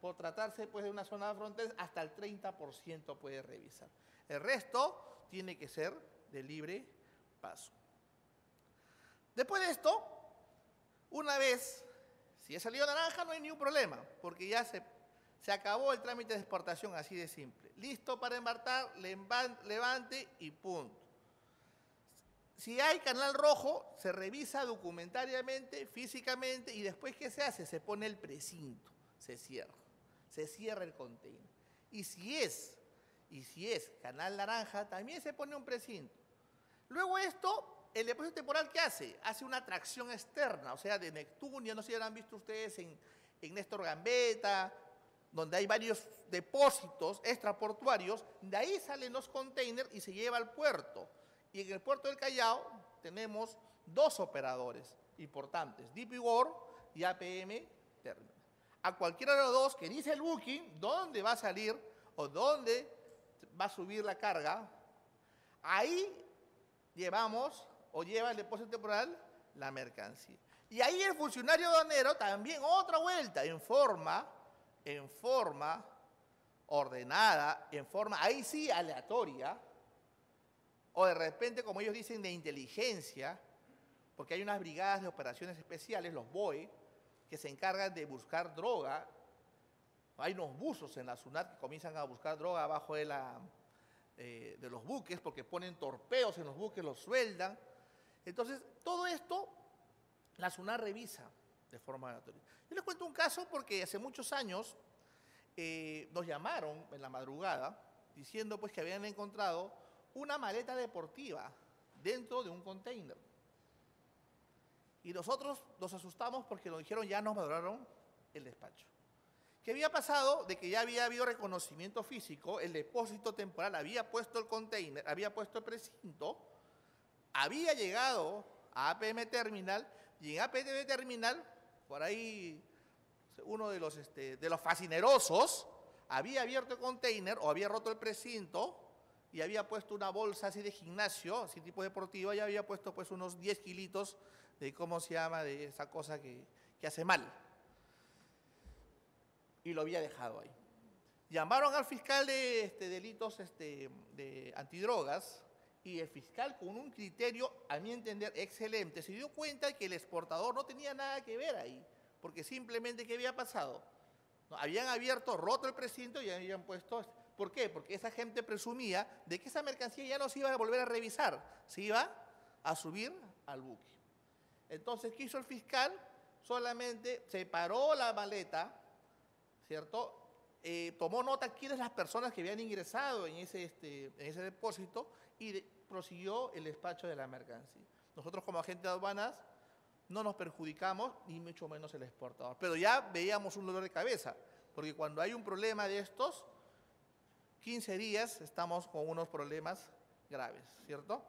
por tratarse pues, de una zona fronteriza, hasta el treinta por ciento puede revisar. El resto tiene que ser de libre paso. Después de esto, una vez, si ha salido naranja, no hay ningún problema, porque ya se, se acabó el trámite de exportación, así de simple. Listo para embarcar, levante y punto. Si hay canal rojo, se revisa documentariamente, físicamente, y después, ¿qué se hace? Se pone el precinto, se cierra, se cierra el container. Y si es, y si es canal naranja, también se pone un precinto. Luego esto, el depósito temporal, ¿qué hace? Hace una tracción externa, o sea, de Neptunio, no sé si lo han visto ustedes en, en Néstor Gambetta, donde hay varios depósitos extraportuarios, de ahí salen los containers y se lleva al puerto. Y en el puerto del Callao tenemos dos operadores importantes, D P World y A P M Terminal. A cualquiera de los dos que dice el booking, dónde va a salir o dónde va a subir la carga, ahí llevamos o lleva el depósito temporal la mercancía. Y ahí el funcionario aduanero también otra vuelta, en forma, en forma ordenada, en forma, ahí sí, aleatoria, o de repente, como ellos dicen, de inteligencia, porque hay unas brigadas de operaciones especiales, los B O E, que se encargan de buscar droga. Hay unos buzos en la SUNAT que comienzan a buscar droga abajo de, la, eh, de los buques, porque ponen torpedos en los buques, los sueldan. Entonces, todo esto, la SUNAT revisa de forma aleatoria. Yo les cuento un caso porque hace muchos años eh, nos llamaron en la madrugada diciendo pues, que habían encontrado una maleta deportiva dentro de un container. Y nosotros nos asustamos porque nos dijeron ya nos maduraron el despacho. ¿Qué había pasado? De que ya había habido reconocimiento físico, el depósito temporal había puesto el container, había puesto el precinto, había llegado a A P M Terminal y en A P M Terminal, por ahí uno de los, este, de los fascinerosos había abierto el container o había roto el precinto y había puesto una bolsa así de gimnasio, así tipo deportiva, y había puesto pues unos diez kilitos de, ¿cómo se llama?, de esa cosa que, que hace mal. Y lo había dejado ahí. Llamaron al fiscal de este, delitos este, de antidrogas y el fiscal, con un criterio, a mi entender, excelente, se dio cuenta que el exportador no tenía nada que ver ahí, porque simplemente, ¿qué había pasado? No, habían abierto, roto el precinto y habían puesto... ¿Por qué? Porque esa gente presumía de que esa mercancía ya no se iba a volver a revisar, se iba a subir al buque. Entonces, ¿qué hizo el fiscal? Solamente separó la maleta, ¿cierto? Eh, tomó nota quiénes las personas que habían ingresado en ese, este, en ese depósito y de, prosiguió el despacho de la mercancía. Nosotros como agentes de aduanas no nos perjudicamos, ni mucho menos el exportador. Pero ya veíamos un dolor de cabeza, porque cuando hay un problema de estos, quince días estamos con unos problemas graves, ¿cierto?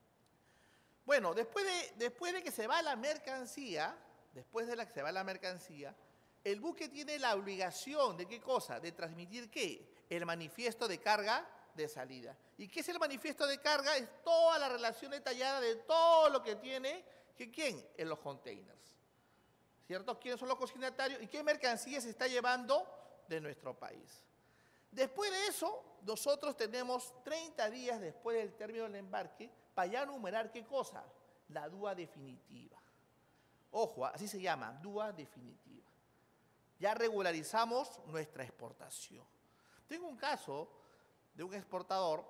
Bueno, después de, después de que se va la mercancía, después de la que se va la mercancía, el buque tiene la obligación de ¿qué cosa? De transmitir ¿qué? El manifiesto de carga de salida. ¿Y qué es el manifiesto de carga? Es toda la relación detallada de todo lo que tiene, ¿que quién? En los containers, ¿cierto? ¿Quiénes son los consignatarios? ¿Y qué mercancía se está llevando de nuestro país? Después de eso, nosotros tenemos treinta días después del término del embarque para ya numerar ¿qué cosa? La dúa definitiva. Ojo, así se llama, dúa definitiva. Ya regularizamos nuestra exportación. Tengo un caso de un exportador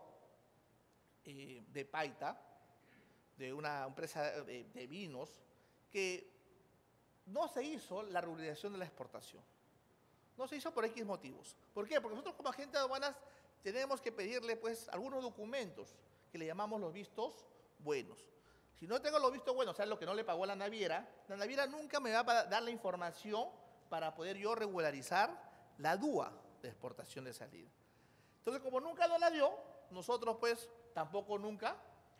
eh, de Paita, de una empresa de, de vinos, que no se hizo la regularización de la exportación. No se hizo por X motivos. ¿Por qué? Porque nosotros como agentes de aduanas tenemos que pedirle pues algunos documentos que le llamamos los vistos buenos. Si no tengo los vistos buenos, o sea, lo que no le pagó a la naviera, la naviera nunca me va a dar la información para poder yo regularizar la dúa de exportación de salida. Entonces, como nunca nos la dio, nosotros pues tampoco nunca,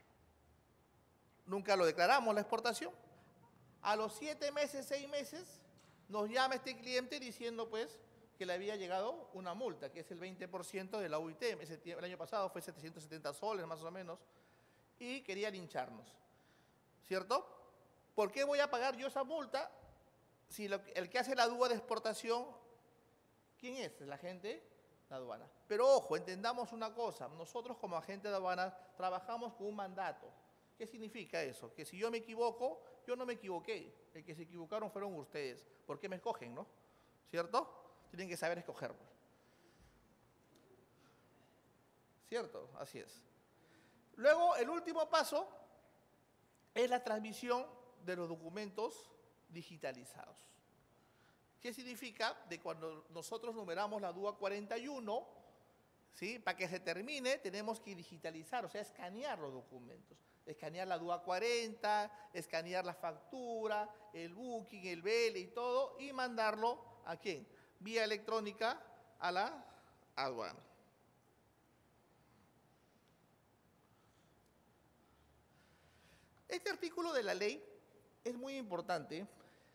nunca lo declaramos la exportación. A los siete meses, seis meses, nos llama este cliente diciendo pues que le había llegado una multa, que es el veinte por ciento de la U I T. Ese, el año pasado fue setecientos setenta soles más o menos, y quería lincharnos, ¿cierto? ¿Por qué voy a pagar yo esa multa si lo, el que hace la dúa de exportación ¿Quién es? El agente de aduana. Pero ojo, entendamos una cosa. Nosotros como agente de aduana trabajamos con un mandato. ¿Qué significa eso? Que si yo me equivoco, yo no me equivoqué. El que se equivocaron fueron ustedes. ¿Por qué me escogen, no? ¿Cierto? Tienen que saber escoger. ¿Cierto? Así es. Luego, el último paso es la transmisión de los documentos digitalizados. ¿Qué significa? De cuando nosotros numeramos la D U A cuarenta y uno, ¿sí? Para que se termine tenemos que digitalizar, o sea, escanear los documentos. Escanear la D U A cuarenta, escanear la factura, el booking, el B L y todo, y mandarlo ¿a quién? Vía electrónica a la aduana. Este artículo de la ley es muy importante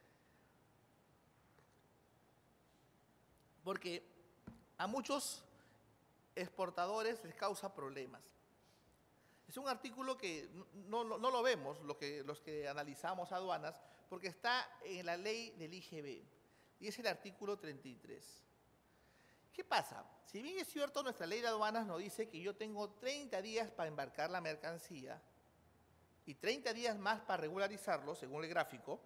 porque a muchos exportadores les causa problemas. Es un artículo que no, no, no lo vemos lo que, los que analizamos aduanas porque está en la ley del I G B y es el artículo treinta y tres. ¿Qué pasa? Si bien es cierto, nuestra ley de aduanas nos dice que yo tengo treinta días para embarcar la mercancía y treinta días más para regularizarlo, según el gráfico,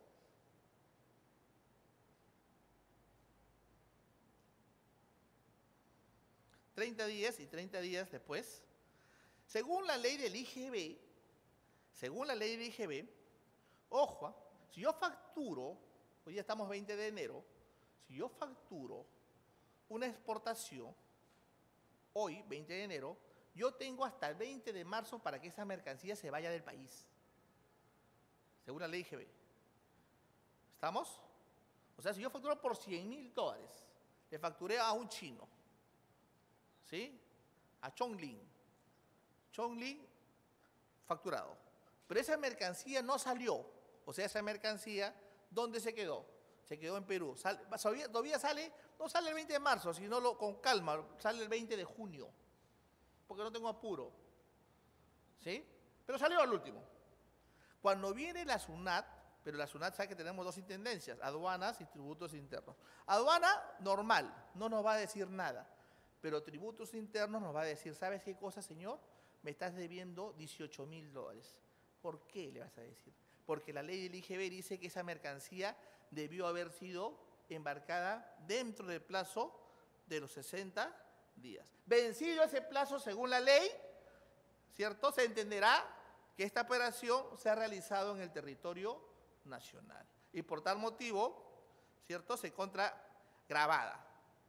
treinta días y treinta días después, según la ley del I G B, según la ley del I G B, ojo, si yo facturo, hoy ya estamos veinte de enero, si yo facturo una exportación, hoy, veinte de enero, yo tengo hasta el veinte de marzo para que esa mercancía se vaya del país, según la ley I G B. ¿Estamos? O sea, si yo facturo por cien mil dólares, le facturé a un chino, ¿sí? A Chongling. Chongling facturado. Pero esa mercancía no salió. O sea, esa mercancía, ¿dónde se quedó? Se quedó en Perú. Sale, todavía, todavía sale, no sale el veinte de marzo, sino lo, con calma, sale el veinte de junio. Porque no tengo apuro. ¿Sí? Pero salió al último. Cuando viene la SUNAT, pero la SUNAT sabe que tenemos dos intendencias, aduanas y tributos internos. Aduana, normal, no nos va a decir nada. Pero tributos internos nos va a decir, ¿sabes qué cosa, señor? Me estás debiendo dieciocho mil dólares. ¿Por qué le vas a decir? Porque la ley del I G B dice que esa mercancía debió haber sido embarcada dentro del plazo de los sesenta días. Vencido ese plazo según la ley, ¿cierto? Se entenderá que esta operación se ha realizado en el territorio nacional. Y por tal motivo, ¿cierto? Se encuentra grabada.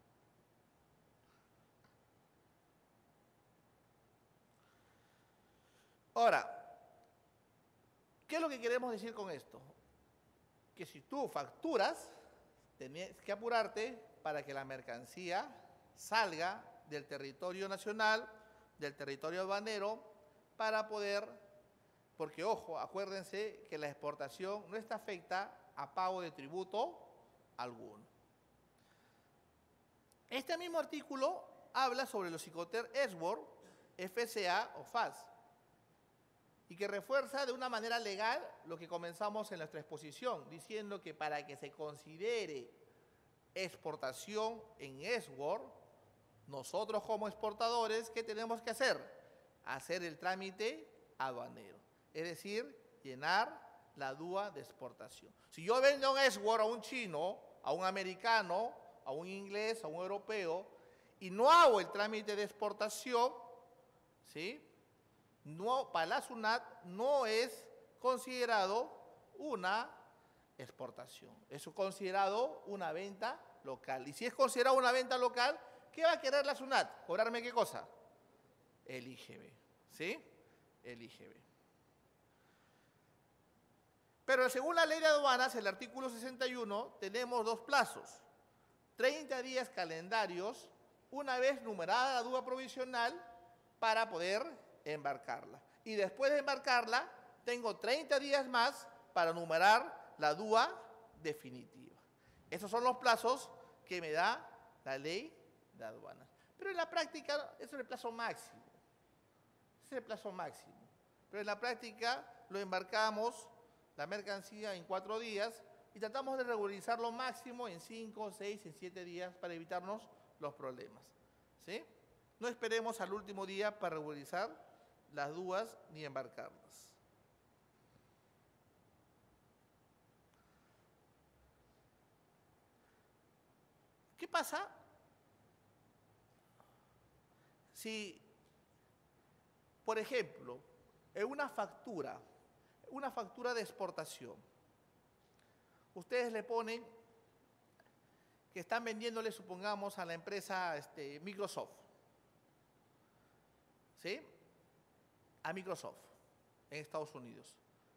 Ahora, ¿qué es lo que queremos decir con esto? Que si tú facturas, tienes que apurarte para que la mercancía salga del territorio nacional, del territorio aduanero, para poder, porque ojo, acuérdense que la exportación no está afecta a pago de tributo alguno. Este mismo artículo habla sobre los Incoterm Export, F C A o F A S, y que refuerza de una manera legal lo que comenzamos en nuestra exposición, diciendo que para que se considere exportación en export, nosotros como exportadores, ¿qué tenemos que hacer? Hacer el trámite aduanero, es decir, llenar la D U A de exportación. Si yo vendo un export a un chino, a un americano, a un inglés, a un europeo, y no hago el trámite de exportación, ¿sí? No, para la SUNAT no es considerado una exportación, es considerado una venta local. Y si es considerado una venta local, ¿qué va a querer la SUNAT? ¿Cobrarme qué cosa? El I G B, ¿sí? El I G B. Pero según la ley de aduanas, el artículo sesenta y uno, tenemos dos plazos. treinta días calendarios, una vez numerada la D U A provisional, para poder embarcarla. Y después de embarcarla, tengo treinta días más para numerar la D U A definitiva. Esos son los plazos que me da la ley de aduanas. Pero en la práctica, ese es el plazo máximo. Ese es el plazo máximo. Pero en la práctica lo embarcamos, la mercancía, en cuatro días y tratamos de regularizar lo máximo en cinco, seis, en siete días para evitarnos los problemas. ¿Sí? No esperemos al último día para regularizar las dudas ni embarcarlas. ¿Qué pasa si, por ejemplo, en una factura, una factura de exportación, ustedes le ponen que están vendiéndole, supongamos, a la empresa este, Microsoft, ¿sí? A Microsoft, en Estados Unidos.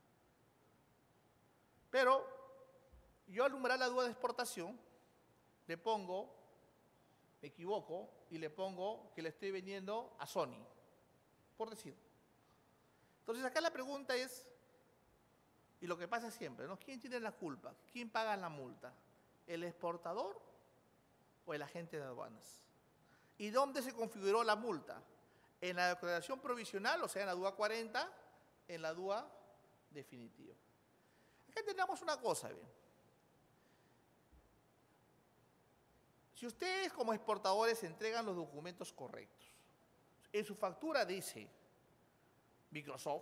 Pero yo al numerar la duda de exportación, le pongo, me equivoco, y le pongo que le estoy vendiendo a Sony, por decir. Entonces acá la pregunta es, y lo que pasa siempre, ¿no? ¿Quién tiene la culpa? ¿Quién paga la multa? ¿El exportador o el agente de aduanas? ¿Y dónde se configuró la multa? ¿En la declaración provisional, o sea, en la D U A cuarenta, en la D U A definitiva? Acá tenemos una cosa, ¿bien? Si ustedes como exportadores entregan los documentos correctos, en su factura dice Microsoft,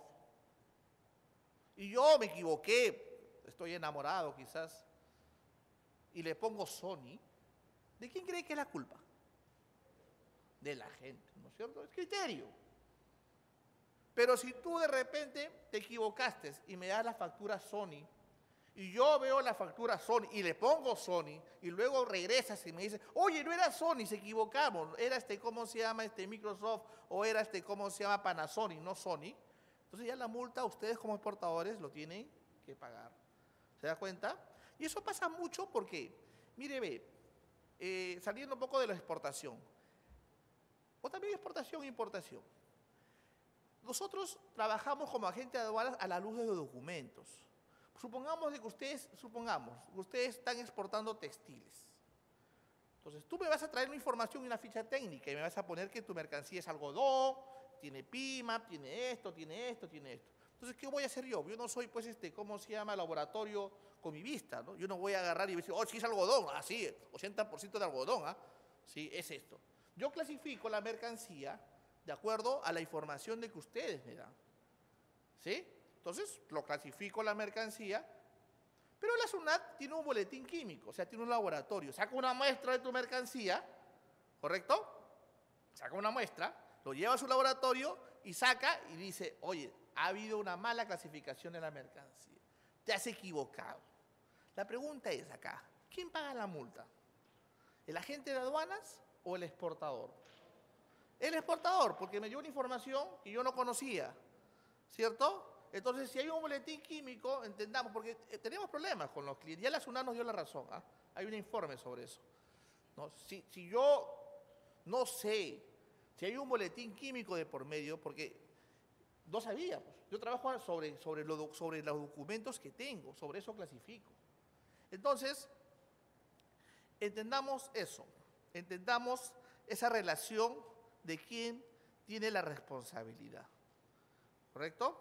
y yo me equivoqué, estoy enamorado quizás, y le pongo Sony, ¿de quién cree que es la culpa? De la gente, ¿no es cierto? Es criterio. Pero si tú de repente te equivocaste y me das la factura Sony, y yo veo la factura Sony y le pongo Sony, y luego regresas y me dices, oye, no era Sony, se equivocamos, era este, ¿cómo se llama? Este Microsoft, o era este, ¿cómo se llama? Panasonic, no Sony. Entonces ya la multa ustedes como exportadores lo tienen que pagar. ¿Se da cuenta? Y eso pasa mucho porque, mire, ve, eh, saliendo un poco de la exportación, o también exportación e importación. Nosotros trabajamos como agente de aduanas a la luz de los documentos. Supongamos de que ustedes, supongamos, que ustedes están exportando textiles. Entonces, tú me vas a traer una información y una ficha técnica y me vas a poner que tu mercancía es algodón, tiene P I M A, tiene esto, tiene esto, tiene esto. Entonces, ¿qué voy a hacer yo? Yo no soy, pues, este, ¿cómo se llama? Laboratorio con mi vista, ¿no? Yo no voy a agarrar y decir, oh, sí es algodón, ah, sí, ochenta por ciento de algodón, ah, sí, es esto. Yo clasifico la mercancía de acuerdo a la información de que ustedes me dan, ¿sí? Entonces, lo clasifico la mercancía, pero la SUNAT tiene un boletín químico, o sea, tiene un laboratorio. Saca una muestra de tu mercancía, ¿correcto? Saca una muestra, lo lleva a su laboratorio y saca y dice, oye, ha habido una mala clasificación de la mercancía. Te has equivocado. La pregunta es acá, ¿quién paga la multa? ¿El agente de aduanas o el exportador? El exportador, porque me dio una información que yo no conocía, ¿cierto? Entonces, si hay un boletín químico, entendamos, porque tenemos problemas con los clientes. Ya la SUNAT nos dio la razón, ¿ah? Hay un informe sobre eso, ¿no? Si, si yo no sé, si hay un boletín químico de por medio, porque no sabía, pues, yo trabajo sobre, sobre, lo, sobre los documentos que tengo, sobre eso clasifico. Entonces, entendamos eso, entendamos esa relación de quién tiene la responsabilidad, ¿correcto?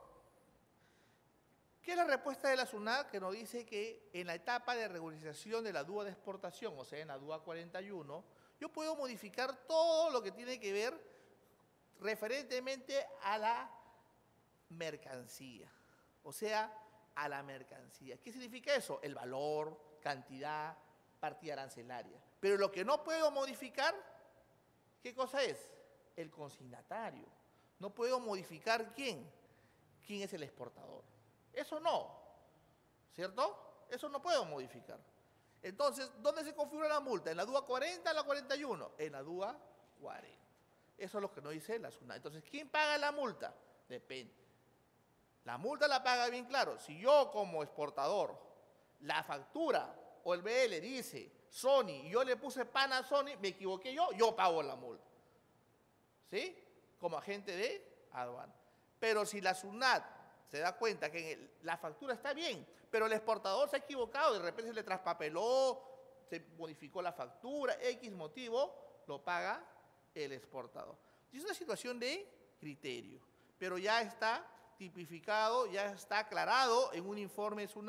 ¿Qué es la respuesta de la SUNAT? Que nos dice que en la etapa de regularización de la D U A de exportación, o sea, en la D U A cuarenta y uno, yo puedo modificar todo lo que tiene que ver referentemente a la mercancía, o sea, a la mercancía. ¿Qué significa eso? El valor, cantidad, partida arancelaria. Pero lo que no puedo modificar, ¿qué cosa es? El consignatario. No puedo modificar quién, quién es el exportador. Eso no, ¿cierto? Eso no puedo modificar. Entonces, ¿dónde se configura la multa? ¿En la D U A cuarenta o en la cuarenta y uno? En la D U A cuarenta. Eso es lo que nos dice la SUNAT. Entonces, ¿quién paga la multa? Depende. La multa la paga bien claro. Si yo como exportador, la factura o el B L dice Sony y yo le puse Panasonic, me equivoqué yo, yo pago la multa. ¿Sí? Como agente de aduana. Pero si la SUNAT se da cuenta que el, la factura está bien, pero el exportador se ha equivocado, de repente se le traspapeló, se modificó la factura, X motivo, lo paga el exportador. Y es una situación de criterio, pero ya está tipificado, ya está aclarado en un informe SUNAT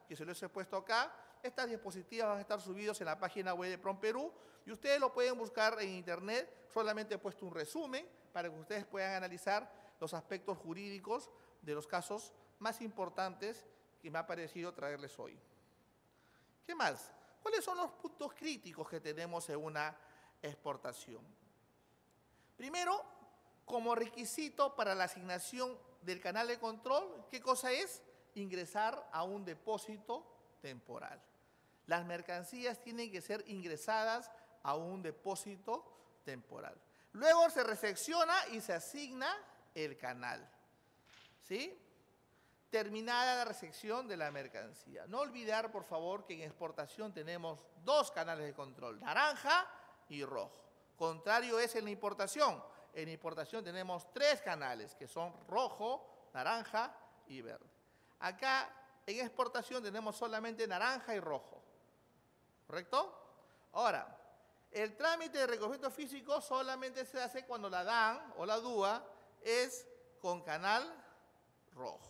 que se los he puesto acá. Estas diapositivas van a estar subidas en la página web de PROMPERÚ y ustedes lo pueden buscar en internet. Solamente he puesto un resumen para que ustedes puedan analizar los aspectos jurídicos de los casos más importantes que me ha parecido traerles hoy. ¿Qué más? ¿Cuáles son los puntos críticos que tenemos en una exportación? Primero, como requisito para la asignación del canal de control, ¿qué cosa es? Ingresar a un depósito temporal. Las mercancías tienen que ser ingresadas a un depósito temporal. Luego se recepciona y se asigna el canal. ¿Sí? Terminada la recepción de la mercancía. No olvidar, por favor, que en exportación tenemos dos canales de control, naranja y rojo. Contrario es en la importación. En importación tenemos tres canales, que son rojo, naranja y verde. Acá, en exportación, tenemos solamente naranja y rojo. ¿Correcto? Ahora, el trámite de reconocimiento físico solamente se hace cuando la D A N o la D U A es con canal rojo.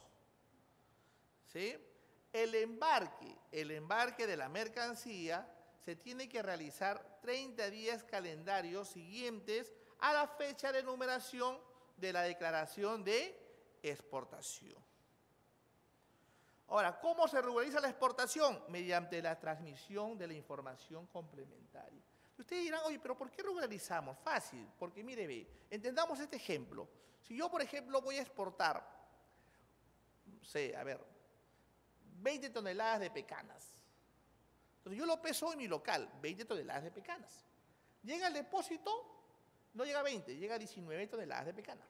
¿Sí? El embarque, el embarque de la mercancía se tiene que realizar treinta días calendarios siguientes a la fecha de numeración de la declaración de exportación. Ahora, ¿cómo se regulariza la exportación? Mediante la transmisión de la información complementaria. Ustedes dirán, oye, pero ¿por qué regularizamos? Fácil, porque mire, ve, entendamos este ejemplo. Si yo, por ejemplo, voy a exportar, no sé, a ver, veinte toneladas de pecanas. Entonces yo lo peso en mi local, veinte toneladas de pecanas. Llega al depósito, no llega a veinte, llega a diecinueve toneladas de pecana.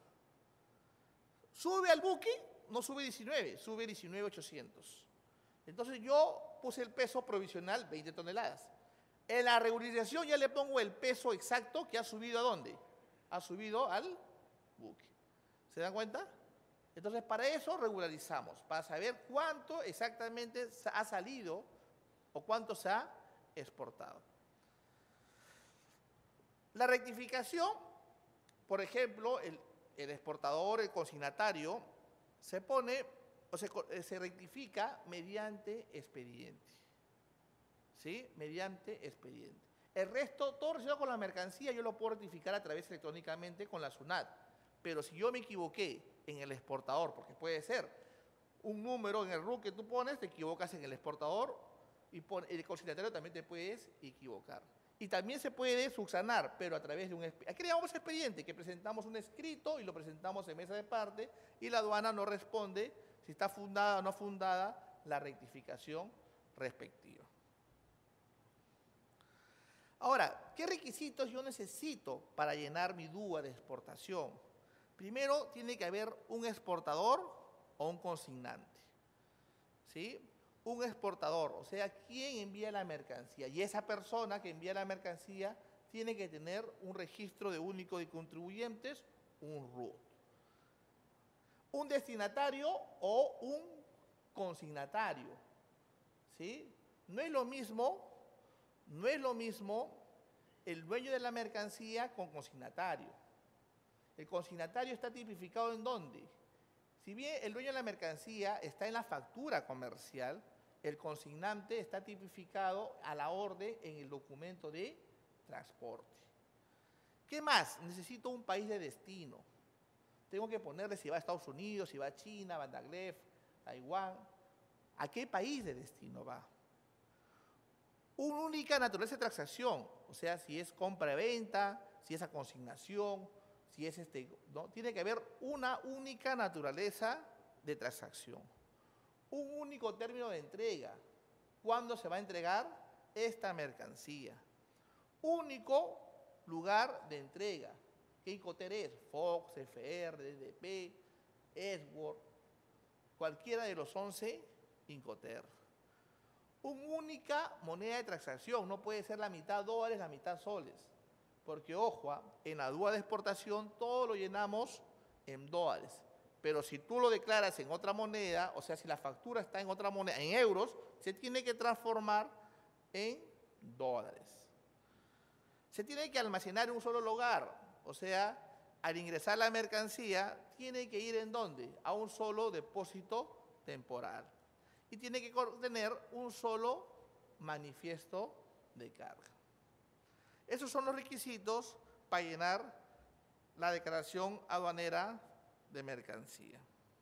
Sube al buque, no sube diecinueve, sube diecinueve mil ochocientos. Entonces yo puse el peso provisional, veinte toneladas. En la regularización ya le pongo el peso exacto que ha subido ¿a dónde? Ha subido al buque. ¿Se dan cuenta? Entonces, para eso regularizamos, para saber cuánto exactamente ha salido o cuánto se ha exportado. La rectificación, por ejemplo, el, el exportador, el consignatario, se pone o se, se rectifica mediante expediente. ¿Sí? Mediante expediente. El resto, todo relacionado con la mercancía, yo lo puedo rectificar a través electrónicamente con la SUNAT. Pero si yo me equivoqué en el exportador, porque puede ser un número en el R U C que tú pones, te equivocas en el exportador y pon, el consignatario también te puedes equivocar. Y también se puede subsanar, pero a través de un expediente. Aquí le llamamos expediente, que presentamos un escrito y lo presentamos en mesa de parte y la aduana no responde si está fundada o no fundada la rectificación respectiva. Ahora, ¿qué requisitos yo necesito para llenar mi D U A de exportación? Primero, tiene que haber un exportador o un consignante. ¿Sí? Un exportador, o sea, ¿quién envía la mercancía? Y esa persona que envía la mercancía tiene que tener un registro de único de contribuyentes, un R U T. Un destinatario o un consignatario. ¿Sí? No es lo mismo, no es lo mismo el dueño de la mercancía con consignatario. El consignatario está tipificado ¿en dónde? Si bien el dueño de la mercancía está en la factura comercial, el consignante está tipificado a la orden en el documento de transporte. ¿Qué más? Necesito un país de destino. Tengo que ponerle si va a Estados Unidos, si va a China, Bangladesh, Taiwán. ¿A qué país de destino va? Una única naturaleza de transacción, o sea, si es compra-venta, si es a consignación, si es este, ¿no? Tiene que haber una única naturaleza de transacción. Un único término de entrega. ¿Cuándo se va a entregar esta mercancía? Único lugar de entrega. ¿Qué Incoterm es? Fox, F R, D D P, Edward, cualquiera de los once Incoterm. Una única moneda de transacción. No puede ser la mitad dólares, la mitad soles. Porque, ojo, en la D U A de exportación todo lo llenamos en dólares. Pero si tú lo declaras en otra moneda, o sea, si la factura está en otra moneda, en euros, se tiene que transformar en dólares. Se tiene que almacenar en un solo lugar. O sea, al ingresar la mercancía, tiene que ir ¿en dónde? A un solo depósito temporal. y tiene que tener un solo manifiesto de carga. Esos son los requisitos para llenar la declaración aduanera de mercancía.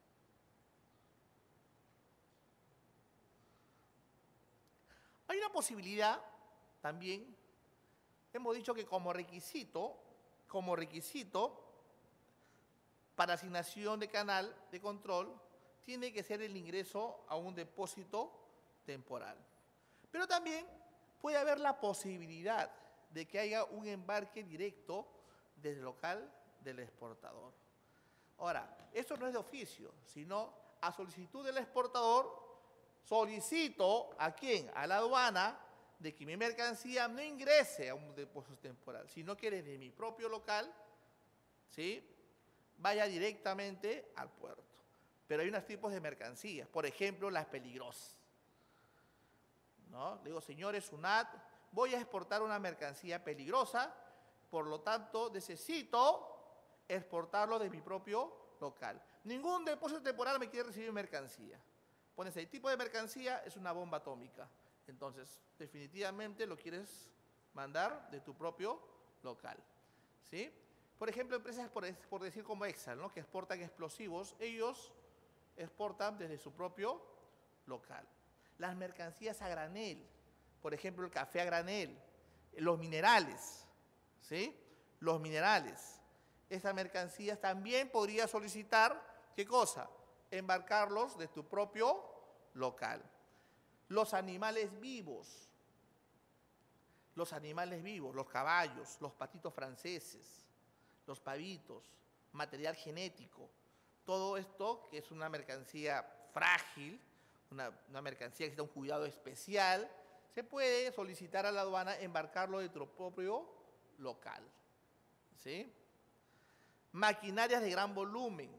Hay una posibilidad también, hemos dicho que como requisito, como requisito para asignación de canal de control, tiene que ser el ingreso a un depósito temporal. Pero también puede haber la posibilidad de que haya un embarque directo desde el local del exportador. Ahora, esto no es de oficio, sino a solicitud del exportador, solicito a quién, a la aduana, de que mi mercancía no ingrese a un depósito temporal, sino que desde mi propio local, ¿sí?, vaya directamente al puerto. Pero hay unos tipos de mercancías, por ejemplo, las peligrosas, ¿no? Le digo, señores SUNAT, voy a exportar una mercancía peligrosa, por lo tanto, necesito exportarlo de mi propio local. Ningún depósito temporal me quiere recibir mercancía. Pones el tipo de mercancía, es una bomba atómica. Entonces, definitivamente lo quieres mandar de tu propio local, ¿sí? Por ejemplo, empresas, por, por decir como Exxon, ¿no?, que exportan explosivos, ellos exportan desde su propio local. Las mercancías a granel, por ejemplo, el café a granel, los minerales, ¿sí? Los minerales. Estas mercancías también podría solicitar, ¿qué cosa? Embarcarlos de tu propio local. Los animales vivos, los animales vivos, los caballos, los patitos franceses, los pavitos, material genético, todo esto que es una mercancía frágil, una, una mercancía que necesita un cuidado especial, se puede solicitar a la aduana embarcarlo de tu propio local, ¿sí? Maquinarias de gran volumen,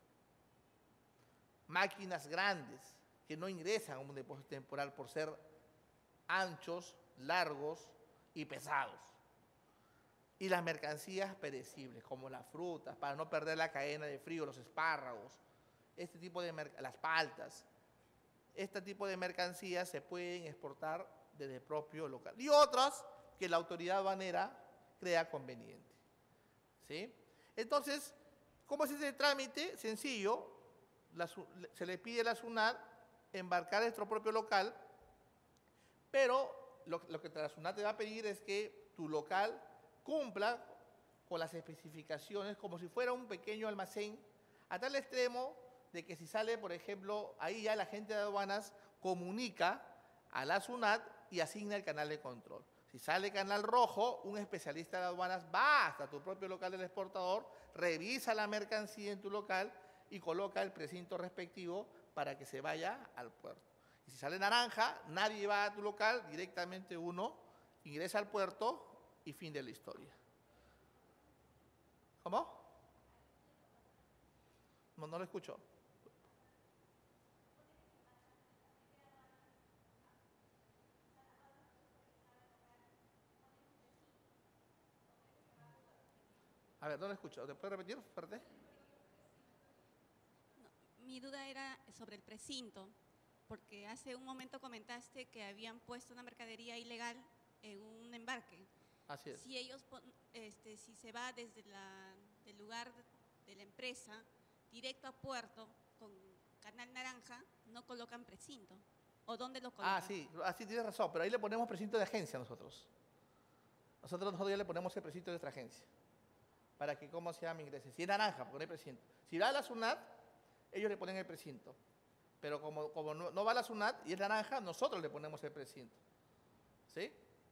máquinas grandes que no ingresan a un depósito temporal por ser anchos, largos y pesados. Y las mercancías perecibles, como las frutas, para no perder la cadena de frío, los espárragos, este tipo de las paltas, este tipo de mercancías se pueden exportar desde el propio local. Y otras que la autoridad aduanera crea conveniente, ¿sí? Entonces, ¿cómo es ese trámite? Sencillo, la, se le pide a la SUNAT embarcar en nuestro propio local, pero lo, lo que la SUNAT te va a pedir es que tu local cumpla con las especificaciones como si fuera un pequeño almacén, a tal extremo de que si sale, por ejemplo, ahí ya la gente de aduanas comunica a la SUNAT y asigna el canal de control. Si sale canal rojo, un especialista de aduanas va hasta tu propio local del exportador, revisa la mercancía en tu local y coloca el precinto respectivo para que se vaya al puerto. Y si sale naranja, nadie va a tu local, directamente uno ingresa al puerto y fin de la historia. ¿Cómo? No, no lo escucho. A ver, no lo escucho. ¿Te puedes repetir, fuerte? No, mi duda era sobre el precinto, porque hace un momento comentaste que habían puesto una mercadería ilegal en un embarque. Así es. Si ellos, este, si se va desde la, el lugar de la empresa directo a puerto con canal naranja, no colocan precinto. ¿O dónde lo colocan? Ah, sí, así tienes razón, pero ahí le ponemos precinto de agencia nosotros. Nosotros, nosotros ya le ponemos el precinto de nuestra agencia, para que, ¿cómo se llama? Ingrese. Si es naranja, porque no hay precinto. Si va a la SUNAT, ellos le ponen el precinto. Pero como, como no, no va a la SUNAT y es naranja, nosotros le ponemos el precinto. ¿Sí?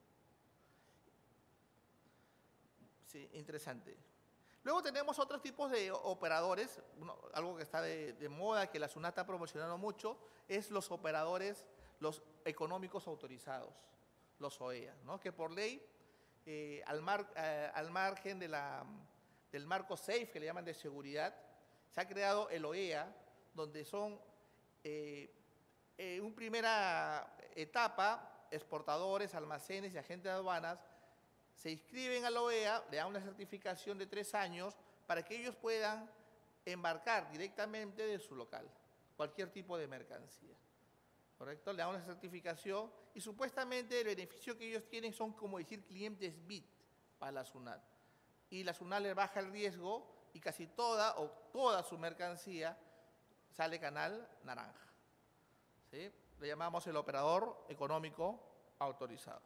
Sí, interesante. Luego tenemos otros tipos de operadores, uno, algo que está de, de moda, que la SUNAT está promocionando mucho, es los operadores, los económicos autorizados, los O E A, ¿no? Que por ley, eh, al, mar, eh, al margen de la, del marco SAFE, que le llaman de seguridad, se ha creado el O E A, donde son, eh, en una primera etapa, exportadores, almacenes y agentes de aduanas, se inscriben a la O E A, le dan una certificación de tres años para que ellos puedan embarcar directamente de su local cualquier tipo de mercancía. ¿correcto? Le damos la certificación y supuestamente el beneficio que ellos tienen son como decir clientes B I T para la SUNAT. Y la SUNAT les baja el riesgo y casi toda o toda su mercancía sale canal naranja. ¿Sí? Le llamamos el operador económico autorizado.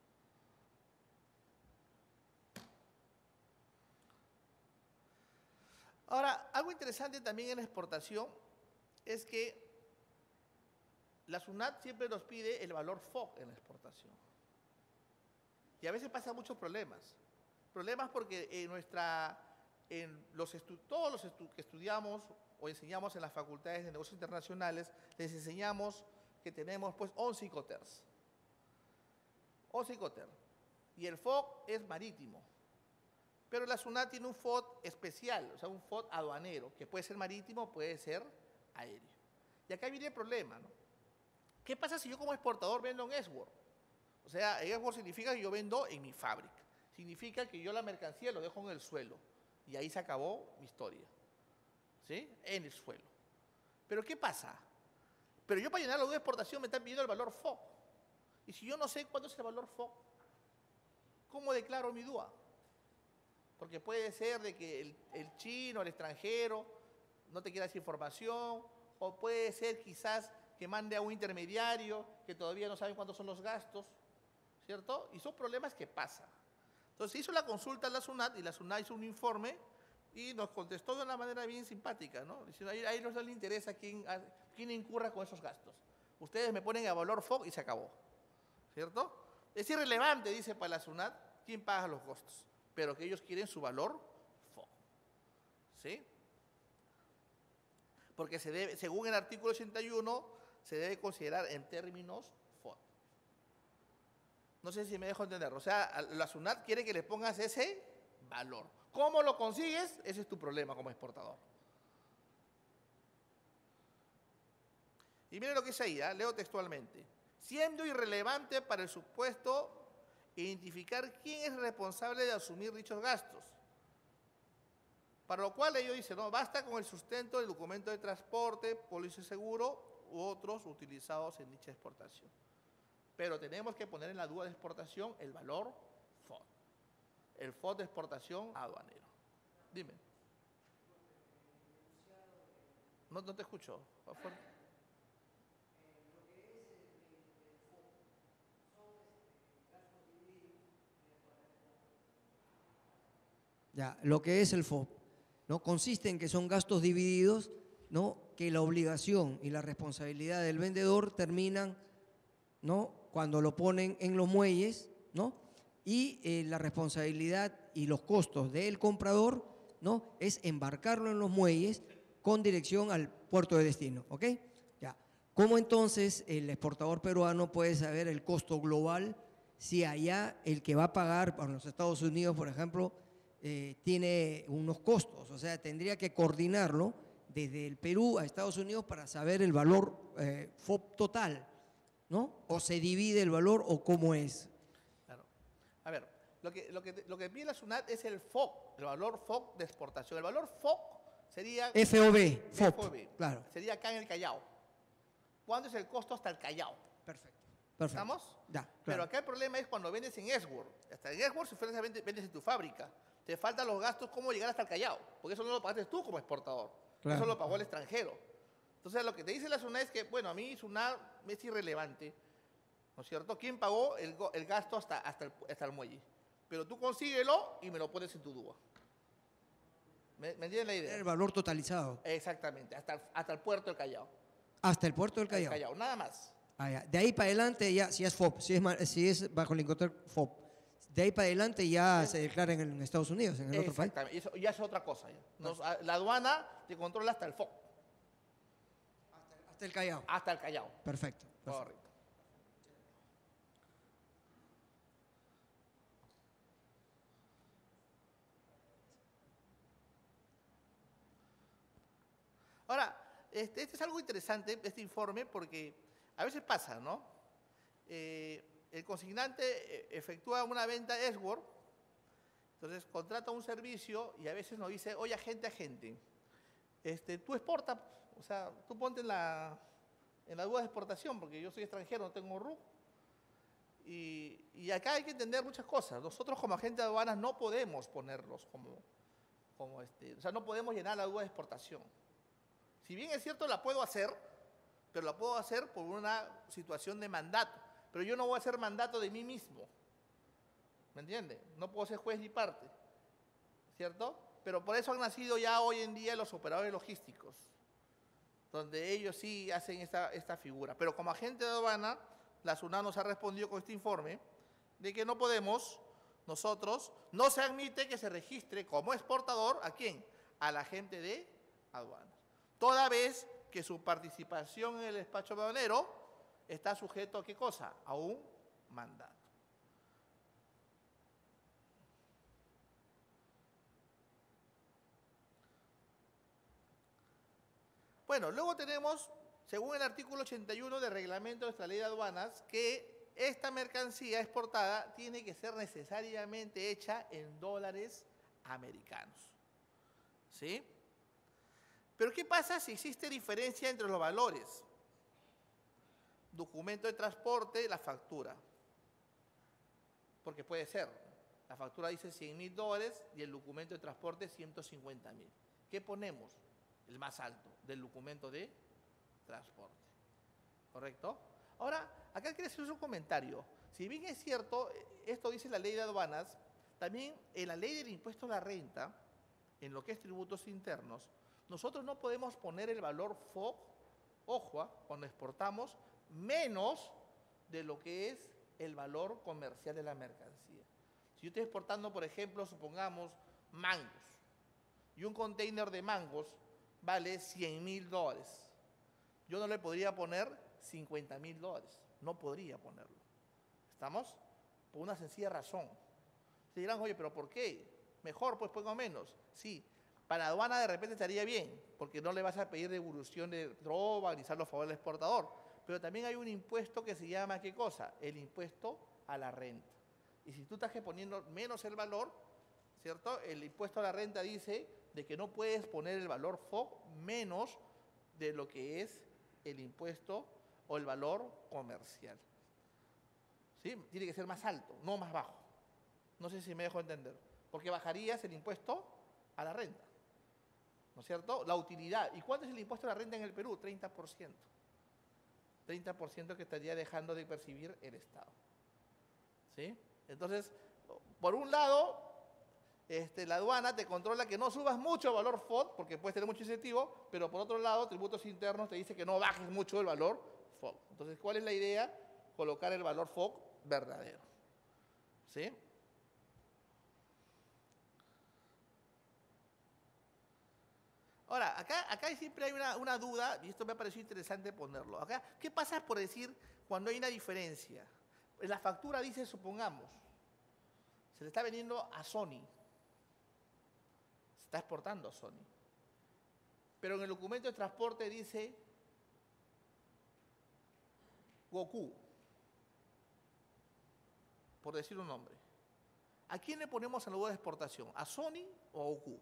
Ahora, algo interesante también en la exportación es que la SUNAT siempre nos pide el valor F O C en la exportación. Y a veces pasan muchos problemas. Problemas porque en nuestra, en los estu, todos los estu, que estudiamos o enseñamos en las facultades de negocios internacionales, les enseñamos que tenemos pues once Icoters. once Icoter. Y el F O C es marítimo. Pero la SUNAT tiene un F O D especial, o sea, un F O D aduanero, que puede ser marítimo, puede ser aéreo. Y acá viene el problema, ¿no? ¿Qué pasa si yo como exportador vendo en Export? O sea, en Export significa que yo vendo en mi fábrica. Significa que yo la mercancía lo dejo en el suelo. Y ahí se acabó mi historia. ¿Sí? En el suelo. Pero ¿qué pasa? Pero yo para llenar la duda de exportación me están pidiendo el valor F O C. Y si yo no sé cuánto es el valor F O C, ¿cómo declaro mi D U A? Porque puede ser de que el, el chino, el extranjero, no te quiera esa información, o puede ser quizás que mande a un intermediario que todavía no saben cuántos son los gastos, ¿cierto? Y son problemas que pasan. Entonces hizo la consulta a la SUNAT y la SUNAT hizo un informe y nos contestó de una manera bien simpática, ¿no? Diciendo, ahí, ahí no le interesa quién, a, quién incurra con esos gastos. Ustedes me ponen a valor F O C y se acabó, ¿cierto? Es irrelevante, dice para la SUNAT, quién paga los costos, pero que ellos quieren su valor F O C, ¿sí? Porque se debe, según el artículo ochenta y uno, se debe considerar en términos F O D. No sé si me dejo entender. O sea, la SUNAT quiere que le pongas ese valor. ¿Cómo lo consigues? Ese es tu problema como exportador. Y miren lo que dice ahí, ¿eh? Leo textualmente. Siendo irrelevante para el supuesto identificar quién es responsable de asumir dichos gastos. Para lo cual ellos dicen, no, basta con el sustento del documento de transporte, póliza de seguro u otros utilizados en dicha exportación. Pero tenemos que poner en la duda de exportación el valor F O D. El F O D de exportación aduanero. Dime. No, no te escucho. Ya, lo que es el F O B, ¿no? Consiste en que son gastos divididos, ¿no? Que la obligación y la responsabilidad del vendedor terminan, ¿no? Cuando lo ponen en los muelles, ¿no? Y eh, la responsabilidad y los costos del comprador, ¿no? Es embarcarlo en los muelles con dirección al puerto de destino, ¿ok? Ya. ¿Cómo entonces el exportador peruano puede saber el costo global si allá el que va a pagar, para los Estados Unidos, por ejemplo, eh, tiene unos costos? O sea, tendría que coordinarlo desde el Perú a Estados Unidos para saber el valor eh, F O B total, ¿no? ¿O se divide el valor o cómo es? Claro. A ver, lo que, lo que, lo que pide la SUNAT es el F O C, el valor F O C de exportación. El valor F O C sería… F O B, F O B, F O B, claro. Sería acá en el Callao. ¿Cuánto es el costo hasta el Callao? Perfecto. Perfecto. ¿Estamos? Ya, claro. Pero acá el problema es cuando vendes en Export. Hasta en Export, si fueras vendes, vendes en tu fábrica, te faltan los gastos, cómo llegar hasta el Callao, porque eso no lo pagaste tú como exportador, Claro. eso lo pagó el extranjero. Entonces lo que te dice la SUNAT es que, bueno, a mí SUNAT es irrelevante, ¿no es cierto? ¿Quién pagó el, el gasto hasta, hasta, el, hasta el muelle? Pero tú consíguelo y me lo pones en tu D U A. ¿Me, ¿me entiendes la idea? El valor totalizado. Exactamente, hasta el, hasta el puerto del Callao. Hasta el puerto del Callao. El Callao, nada más. Ah, ya. De ahí para adelante ya, si es F O B, si es, ma- si es bajo el Incoterm F O B. De ahí para adelante ya se declara en, el- en Estados Unidos, en el otro país. Exactamente, eso ya es otra cosa. Ya. Nos- la aduana te controla hasta el F O C, Hasta, hasta el Callao. hasta el Callao. Perfecto. perfecto. Correcto. Ahora, este, este es algo interesante, este informe, porque a veces pasa, ¿no? Eh, el consignante eh, efectúa una venta Export, entonces contrata un servicio y a veces nos dice, oye, agente, agente, este, tú exportas, o sea, tú ponte en la, en la aduana de exportación, porque yo soy extranjero, no tengo R U. Y, y acá hay que entender muchas cosas. Nosotros como agente de aduanas no podemos ponerlos como, como este, o sea, no podemos llenar la aduana de exportación. Si bien es cierto, la puedo hacer, pero la puedo hacer por una situación de mandato. Pero yo no voy a hacer mandato de mí mismo. ¿Me entiende? No puedo ser juez ni parte. ¿Cierto? Pero por eso han nacido ya hoy en día los operadores logísticos, donde ellos sí hacen esta, esta figura. Pero como agente de aduana, la SUNAT nos ha respondido con este informe de que no podemos, nosotros, no se admite que se registre como exportador, ¿a quién? Al agente de aduanas. Toda vez que su participación en el despacho aduanero está sujeto a ¿qué cosa? A un mandato. Bueno, luego tenemos, según el artículo ochenta y uno del reglamento de nuestra ley de aduanas, que esta mercancía exportada tiene que ser necesariamente hecha en dólares americanos. ¿Sí? Pero ¿qué pasa si existe diferencia entre los valores? Documento de transporte, la factura. Porque puede ser, la factura dice cien mil dólares y el documento de transporte ciento cincuenta mil. ¿Qué ponemos? El más alto, del documento de transporte. ¿Correcto? Ahora, acá quiero hacer un comentario. Si bien es cierto, esto dice la ley de aduanas, también en la ley del impuesto a la renta, en lo que es tributos internos, nosotros no podemos poner el valor F O C, ojo, cuando exportamos, menos de lo que es el valor comercial de la mercancía. Si yo estoy exportando, por ejemplo, supongamos, mangos, y un container de mangos vale cien mil dólares. Yo no le podría poner cincuenta mil dólares. No podría ponerlo. ¿Estamos? Por una sencilla razón. Se dirán, oye, ¿pero por qué? Mejor, pues pongo menos. Sí, para aduana de repente estaría bien, porque no le vas a pedir devolución de droga, organizarlo a favor del exportador. Pero también hay un impuesto que se llama, ¿qué cosa? El impuesto a la renta. Y si tú estás poniendo menos el valor, ¿cierto? El impuesto a la renta dice de que no puedes poner el valor F O C menos de lo que es el impuesto o el valor comercial. ¿Sí? Tiene que ser más alto, no más bajo. No sé si me dejo entender. Porque bajarías el impuesto a la renta. ¿No es cierto? La utilidad. ¿Y cuánto es el impuesto a la renta en el Perú? treinta por ciento. treinta por ciento que estaría dejando de percibir el Estado. ¿Sí? Entonces, por un lado, Este, la aduana te controla que no subas mucho el valor F O C, porque puedes tener mucho incentivo, pero por otro lado, tributos internos te dice que no bajes mucho el valor F O C. Entonces, ¿cuál es la idea? Colocar el valor F O C verdadero. ¿Sí? Ahora, acá, acá siempre hay una, una duda, y esto me ha parecido interesante ponerlo. Acá, ¿qué pasa por decir cuando hay una diferencia? En la factura dice, supongamos, se le está vendiendo a Sony. Está exportando a Sony. Pero en el documento de transporte dice Goku, por decir un nombre. ¿A quién le ponemos en la aduana de exportación? ¿A Sony o a Goku?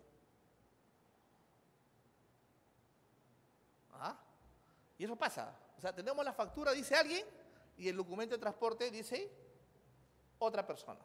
¿Ah? Y eso pasa. O sea, tenemos la factura, dice alguien, y el documento de transporte dice otra persona.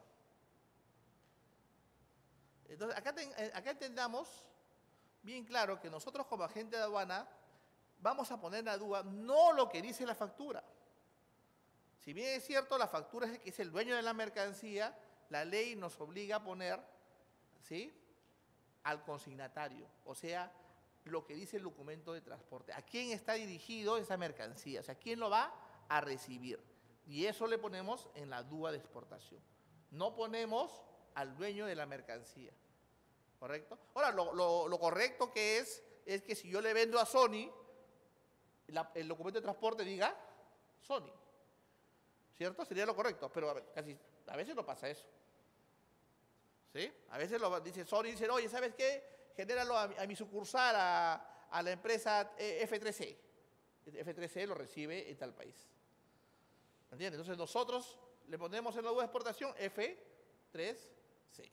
Entonces, acá, ten, acá entendamos bien claro que nosotros como agente de aduana vamos a poner en la duda no lo que dice la factura. Si bien es cierto, la factura es el que es el dueño de la mercancía, la ley nos obliga a poner, ¿sí?, al consignatario, o sea, lo que dice el documento de transporte. ¿A quién está dirigido esa mercancía? O sea, ¿quién lo va a recibir? Y eso le ponemos en la aduana de exportación. No ponemos al dueño de la mercancía. ¿Correcto? Ahora, lo, lo, lo correcto que es, es que si yo le vendo a Sony, la, el documento de transporte diga Sony. ¿Cierto? Sería lo correcto, pero a, ver, casi, a veces no pasa eso. ¿Sí? A veces lo dice Sony y dice, oye, ¿sabes qué? Genéralo a, a mi sucursal, a, a la empresa F tres C. F tres C lo recibe en tal país. ¿Entiendes? Entonces nosotros le ponemos en la aduana de exportación F tres C.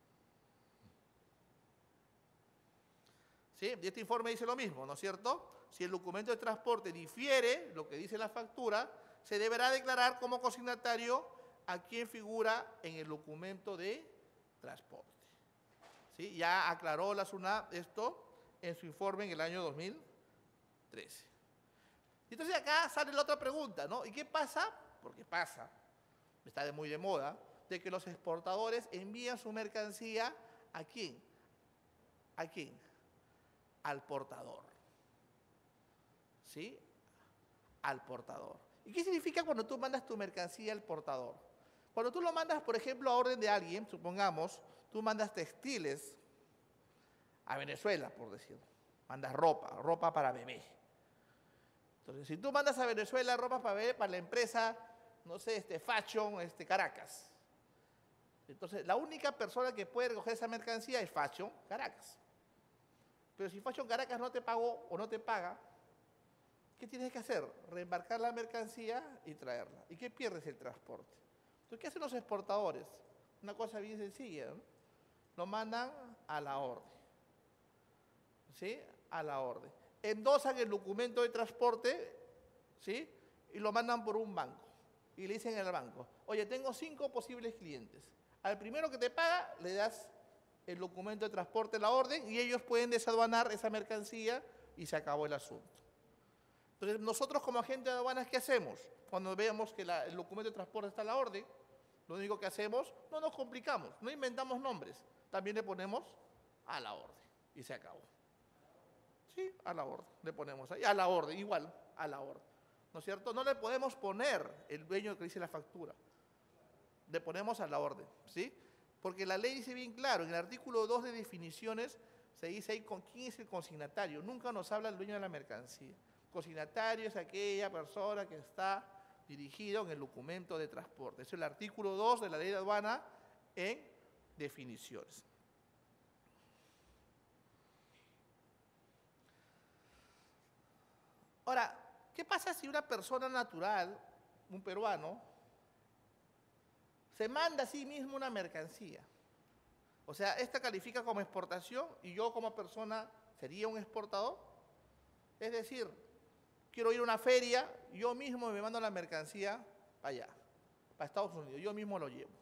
¿Sí? Y este informe dice lo mismo, ¿no es cierto? si el documento de transporte difiere, lo que dice la factura, se deberá declarar como consignatario a quien figura en el documento de transporte. ¿Sí? Ya aclaró la SUNAT esto en su informe en el año dos mil trece. Entonces acá sale la otra pregunta, ¿no? ¿Y qué pasa? Porque pasa, está de muy de moda, de que los exportadores envían su mercancía ¿a quién? ¿A quién? Al portador. ¿Sí? Al portador. ¿Y qué significa cuando tú mandas tu mercancía al portador? Cuando tú lo mandas, por ejemplo, a orden de alguien, supongamos, tú mandas textiles a Venezuela, por decirlo. Mandas ropa, ropa para bebé. Entonces, si tú mandas a Venezuela ropa para bebé, para la empresa, no sé, este Fashion, este Caracas. Entonces, la única persona que puede recoger esa mercancía es Fashion Caracas. Pero si Fashion Caracas no te pagó o no te paga, ¿qué tienes que hacer? Reembarcar la mercancía y traerla. ¿Y qué pierdes? El transporte. Entonces, ¿qué hacen los exportadores? Una cosa bien sencilla, ¿no? Lo mandan a la orden. ¿Sí? A la orden. Endosan el documento de transporte, ¿sí? Y lo mandan por un banco. Y le dicen al banco, oye, tengo cinco posibles clientes. Al primero que te paga, le das el documento de transporte, la orden, y ellos pueden desaduanar esa mercancía y se acabó el asunto. Entonces, nosotros como agente de aduanas, ¿qué hacemos? Cuando veamos que la, el documento de transporte está a la orden, lo único que hacemos, no nos complicamos, no inventamos nombres, también le ponemos a la orden y se acabó. Sí, a la orden, le ponemos ahí, a la orden, igual, a la orden. ¿No es cierto? No le podemos poner el dueño que dice la factura, le ponemos a la orden, ¿sí? Porque la ley dice bien claro, en el artículo dos de definiciones, se dice ahí con quién es el consignatario, nunca nos habla el dueño de la mercancía. Consignatario es aquella persona que está dirigido en el documento de transporte. Es el artículo dos de la ley de aduana en definiciones. Ahora, ¿qué pasa si una persona natural, un peruano, se manda a sí mismo una mercancía? O sea, esta califica como exportación y yo como persona sería un exportador. Es decir, quiero ir a una feria, yo mismo me mando la mercancía allá, para Estados Unidos, yo mismo lo llevo.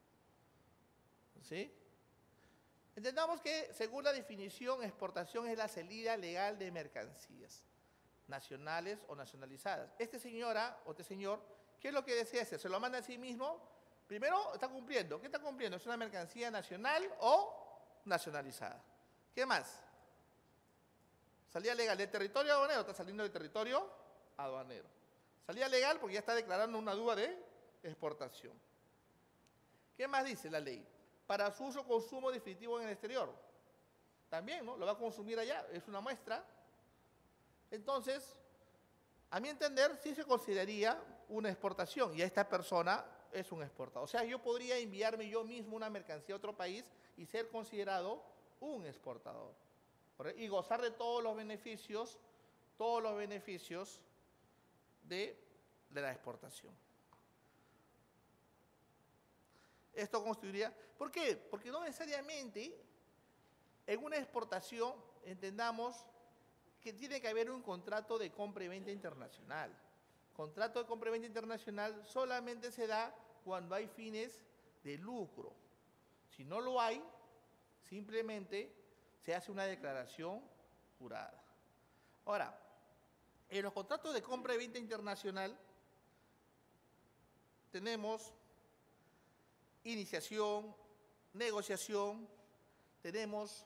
¿Sí? Entendamos que, según la definición, exportación es la salida legal de mercancías, nacionales o nacionalizadas. Este señora o este señor, ¿qué es lo que desea hacer? ¿Se lo manda a sí mismo? Primero, está cumpliendo. ¿Qué está cumpliendo? ¿Es una mercancía nacional o nacionalizada? ¿Qué más? Salida legal del territorio aduanero, está saliendo del territorio aduanero. Salida legal porque ya está declarando una duda de exportación. ¿Qué más dice la ley? Para su uso o consumo definitivo en el exterior. También, ¿no? Lo va a consumir allá, es una muestra. Entonces, a mi entender, sí se consideraría una exportación y a esta persona es un exportador. O sea, yo podría enviarme yo mismo una mercancía a otro país y ser considerado un exportador. Y gozar de todos los beneficios, todos los beneficios de, de la exportación. Esto constituiría, ¿por qué? Porque no necesariamente en una exportación entendamos que tiene que haber un contrato de compra y venta internacional. Contrato de compra y venta internacional solamente se da cuando hay fines de lucro. Si no lo hay, simplemente se hace una declaración jurada. Ahora, en los contratos de compra y venta internacional tenemos iniciación, negociación, tenemos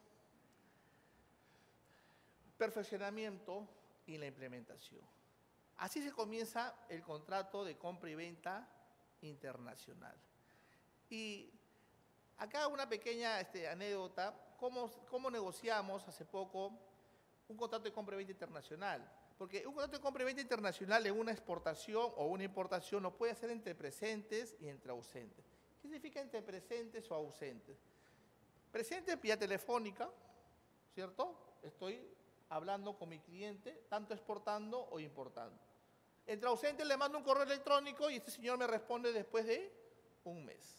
perfeccionamiento y la implementación. Así se comienza el contrato de compra y venta internacional. Y acá una pequeña este, anécdota, ¿cómo, cómo negociamos hace poco un contrato de compra y venta internacional? Porque un contrato de compra y venta internacional en una exportación o una importación lo puede hacer entre presentes y entre ausentes. ¿Qué significa entre presentes o ausentes? Presente vía telefónica, ¿cierto? Estoy hablando con mi cliente, tanto exportando o importando. Entre ausentes le mando un correo electrónico y este señor me responde después de un mes.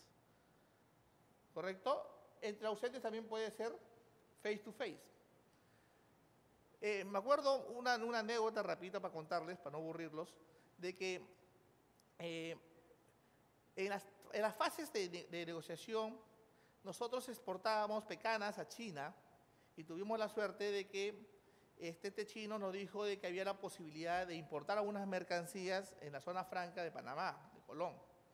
¿Correcto? Entre ausentes también puede ser face to face. Eh, me acuerdo una, una anécdota rapidita para contarles, para no aburrirlos, de que eh, en, las, en las fases de, de, de negociación nosotros exportábamos pecanas a China y tuvimos la suerte de que este, este chino nos dijo de que había la posibilidad de importar algunas mercancías en la zona franca de Panamá, de Colón.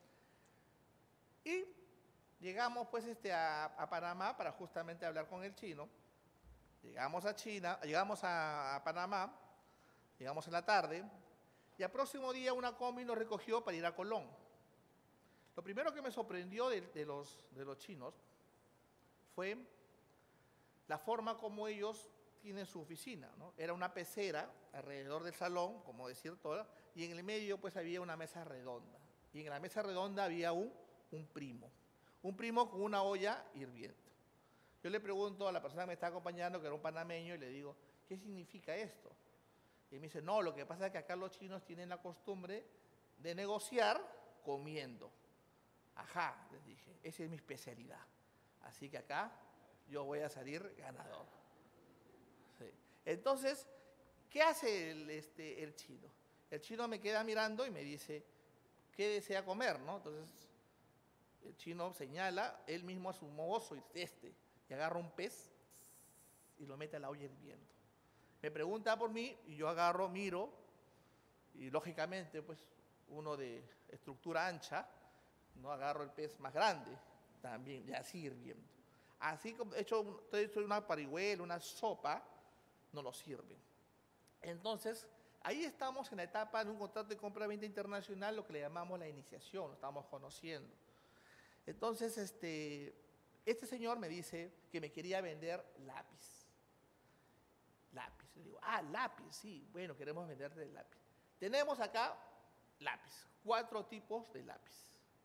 Y llegamos pues este, a, a Panamá para justamente hablar con el chino. Llegamos a China, llegamos a, a Panamá, llegamos en la tarde, y al próximo día una combi nos recogió para ir a Colón. Lo primero que me sorprendió de, de, los, de los chinos fue la forma como ellos tienen su oficina, ¿no? Era una pecera alrededor del salón, como decir toda, y en el medio pues había una mesa redonda. Y en la mesa redonda había un, un primo, un primo con una olla hirviendo. Yo le pregunto a la persona que me está acompañando, que era un panameño, y le digo, ¿qué significa esto? Y me dice, no, lo que pasa es que acá los chinos tienen la costumbre de negociar comiendo. Ajá, les dije, esa es mi especialidad. Así que acá yo voy a salir ganador. Sí. Entonces, ¿qué hace el, este, el chino? El chino me queda mirando y me dice, ¿qué desea comer? ¿No? Entonces, el chino señala, él mismo a su mozo, este, y agarra un pez y lo mete a la olla hirviendo. Me pregunta por mí y yo agarro, miro, y lógicamente, pues, uno de estructura ancha, no agarro el pez más grande, también, y así hirviendo. Así como he hecho, he hecho una parihuela, una sopa, no lo sirven. Entonces, ahí estamos en la etapa de un contrato de compra-venta internacional, lo que le llamamos la iniciación, lo estamos conociendo. Entonces, este, este señor me dice que me quería vender lápiz. Lápiz. Le digo, ah, lápiz, sí, bueno, queremos venderte el lápiz. Tenemos acá lápiz, cuatro tipos de lápiz.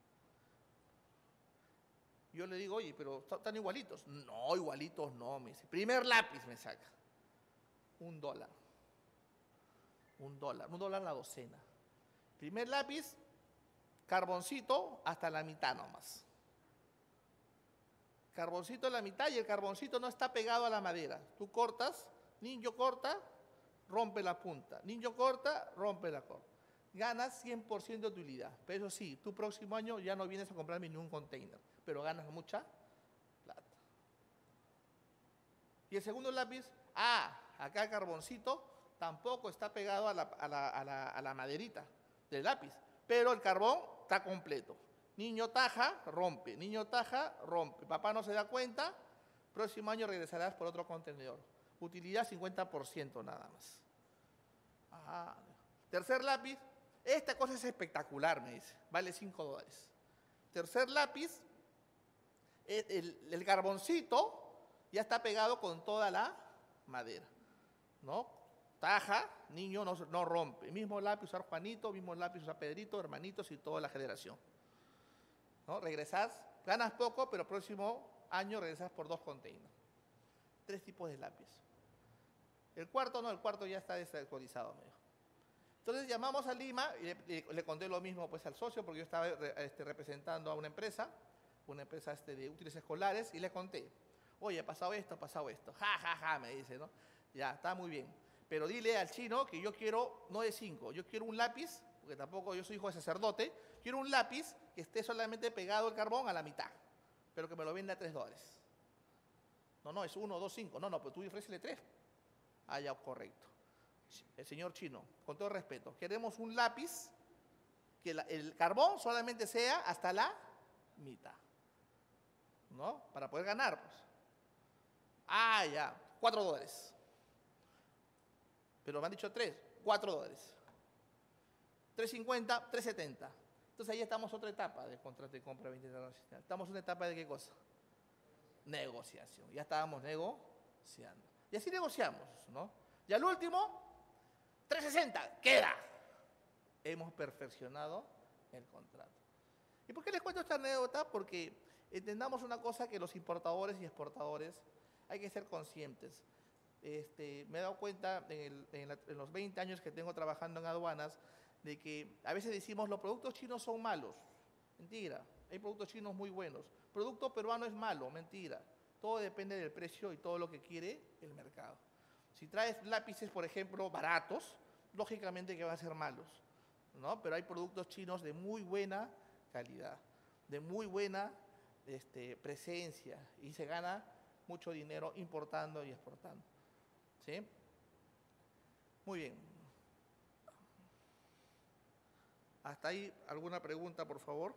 Yo le digo, oye, pero ¿están igualitos? No, igualitos no, me dice. Primer lápiz me saca. Un dólar. Un dólar, un dólar la docena. Primer lápiz, carboncito hasta la mitad nomás. Carboncito a la mitad y el carboncito no está pegado a la madera. Tú cortas, niño corta, rompe la punta. Niño corta, rompe la corta. Ganas cien por ciento de utilidad. Pero eso sí, tu próximo año ya no vienes a comprarme ni un container, pero ganas mucha plata. Y el segundo lápiz, ah, acá el carboncito tampoco está pegado a la, a la, a la, a la maderita del lápiz, pero el carbón está completo. Niño taja, rompe. Niño taja, rompe. Papá no se da cuenta, próximo año regresarás por otro contenedor. Utilidad cincuenta por ciento nada más. Ah. Tercer lápiz, esta cosa es espectacular, me dice, vale cinco dólares. Tercer lápiz, el, el, el carboncito ya está pegado con toda la madera, ¿no? Taja, niño no, no rompe. Mismo lápiz usar Juanito, mismo lápiz usar Pedrito, hermanitos y toda la generación. ¿No? Regresás, ganas poco, pero próximo año regresás por dos containers. Tres tipos de lápiz. El cuarto no, el cuarto ya está desactualizado, me dijo. Entonces llamamos a Lima y le, le, le conté lo mismo pues al socio, porque yo estaba este, representando a una empresa, una empresa este, de útiles escolares, y le conté, oye, ha pasado esto, ha pasado esto. Ja, ja, ja, me dice, ¿no? Ya, está muy bien. Pero dile al chino que yo quiero, no de cinco, yo quiero un lápiz, porque tampoco yo soy hijo de sacerdote, quiero un lápiz que esté solamente pegado el carbón a la mitad, pero que me lo venda a tres dólares. No, no, es uno, dos, cinco. No, no, pero tú ofrécele tres. Ah, ya, correcto. El señor chino, con todo respeto, queremos un lápiz que la, el carbón solamente sea hasta la mitad, ¿no? Para poder ganar, pues. Ah, ya, cuatro dólares. Pero me han dicho tres, cuatro dólares. tres cincuenta, tres setenta. Entonces ahí estamos otra etapa del contrato de compra-venta internacional. Estamos en una etapa de qué cosa? Negociación. Ya estábamos negociando. Y así negociamos, ¿no? Y al último, tres sesenta, queda. Hemos perfeccionado el contrato. ¿Y por qué les cuento esta anécdota? Porque entendamos una cosa, que los importadores y exportadores hay que ser conscientes. Este, me he dado cuenta en, el, en, la, en los veinte años que tengo trabajando en aduanas, de que a veces decimos los productos chinos son malos. Mentira, hay productos chinos muy buenos. Producto peruano es malo, mentira. Todo depende del precio y todo lo que quiere el mercado. Si traes lápices, por ejemplo, baratos, lógicamente que van a ser malos, ¿no? Pero hay productos chinos de muy buena calidad, de muy buena este, presencia, y se gana mucho dinero importando y exportando, ¿sí? Muy bien. ¿Hasta ahí alguna pregunta, por favor?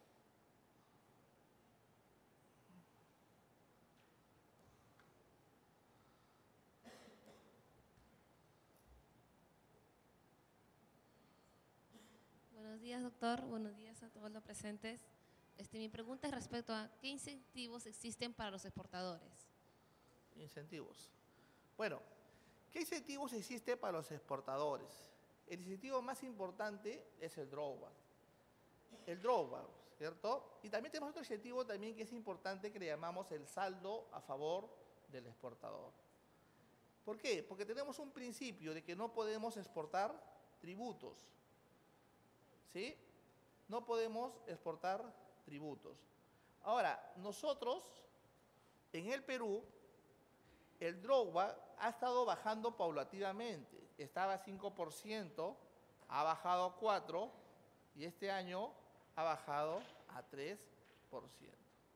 Buenos días, doctor. Buenos días a todos los presentes. Este, mi pregunta es respecto a qué incentivos existen para los exportadores. Incentivos. Bueno, ¿qué incentivos existen para los exportadores? El incentivo más importante es el drawback. El drawback, ¿cierto? Y también tenemos otro incentivo también que es importante, que le llamamos el saldo a favor del exportador. ¿Por qué? Porque tenemos un principio de que no podemos exportar tributos, ¿sí? No podemos exportar tributos. Ahora, nosotros, en el Perú, el drawback ha estado bajando paulativamente. Estaba a cinco por ciento, ha bajado a cuatro por ciento y este año ha bajado a tres por ciento.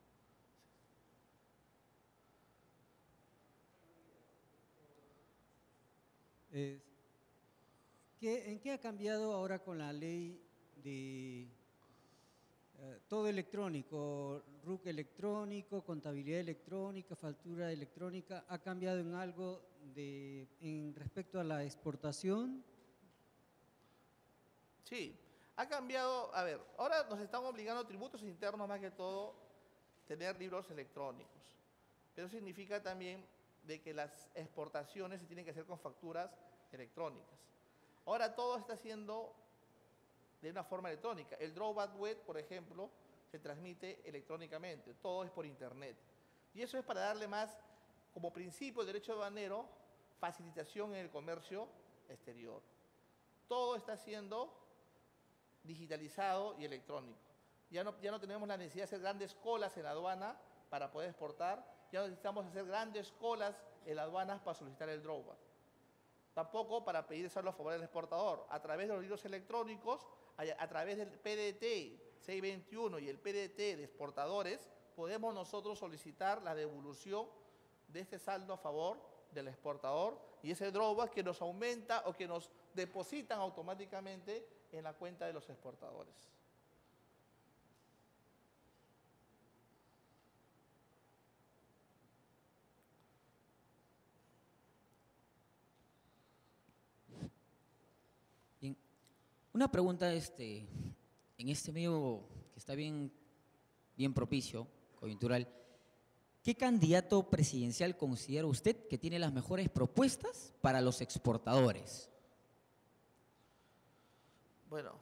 Eh, ¿qué, ¿En qué ha cambiado ahora con la ley de eh, todo electrónico, R U C electrónico, contabilidad electrónica, factura electrónica? ¿Ha cambiado en algo de, en respecto a la exportación? Sí, ha cambiado. A ver, ahora nos están obligando tributos internos, más que todo, tener libros electrónicos. Pero eso significa también de que las exportaciones se tienen que hacer con facturas electrónicas. Ahora todo está haciendo de una forma electrónica. El drawback web, por ejemplo, se transmite electrónicamente, todo es por internet. Y eso es para darle más, como principio del derecho aduanero, facilitación en el comercio exterior. Todo está siendo digitalizado y electrónico. Ya no, ya no tenemos la necesidad de hacer grandes colas en la aduana para poder exportar, ya no necesitamos hacer grandes colas en las aduanas para solicitar el drawback. Tampoco para pedir saldo a favor del exportador. A través de los libros electrónicos, a, a través del P D T seiscientos veintiuno y el P D T de exportadores, podemos nosotros solicitar la devolución de este saldo a favor del exportador y ese drawback que nos aumenta o que nos depositan automáticamente en la cuenta de los exportadores. Bien. Una pregunta este, en este medio que está bien, bien propicio, coyuntural. ¿Qué candidato presidencial considera usted que tiene las mejores propuestas para los exportadores? Bueno,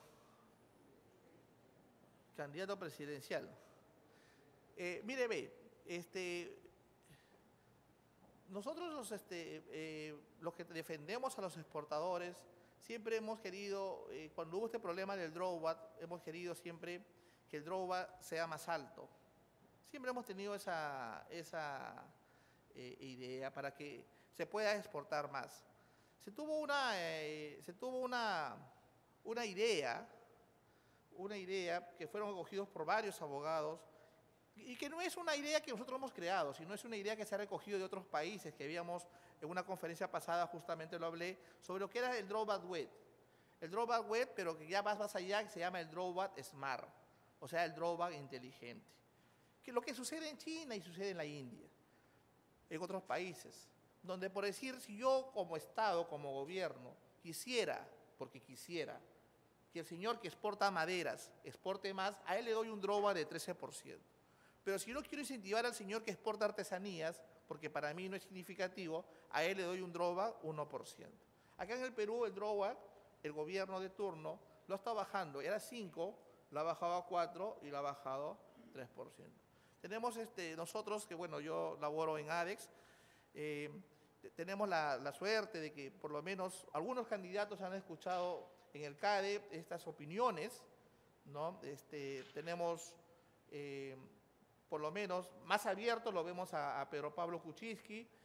candidato presidencial. Eh, mire, ve, este, nosotros los, este, eh, los que defendemos a los exportadores, siempre hemos querido, eh, cuando hubo este problema del drawback, hemos querido siempre que el drawback sea más alto. Siempre hemos tenido esa, esa eh, idea para que se pueda exportar más. Se tuvo una, eh, se tuvo una, una idea, una idea que fueron recogidos por varios abogados y que no es una idea que nosotros hemos creado, sino es una idea que se ha recogido de otros países, que habíamos en una conferencia pasada justamente lo hablé, sobre lo que era el drawback web. El drawback web, pero que ya vas más allá, que se llama el drawback smart, o sea, el drawback inteligente. Que lo que sucede en China y sucede en la India, en otros países, donde por decir, si yo como Estado, como gobierno, quisiera, porque quisiera, que el señor que exporta maderas exporte más, a él le doy un drawback de trece por ciento. Pero si yo quiero incentivar al señor que exporta artesanías, porque para mí no es significativo, a él le doy un drawback uno por ciento. Acá en el Perú el drawback, el gobierno de turno, lo está bajando, era cinco, lo ha bajado a cuatro y lo ha bajado tres por ciento. Tenemos este, nosotros, que bueno, yo laboro en ADEX, eh, tenemos la, la suerte de que por lo menos algunos candidatos han escuchado en el CADE estas opiniones, ¿no? Este, tenemos, eh, por lo menos, más abierto lo vemos a, a Pedro Pablo Kuczynski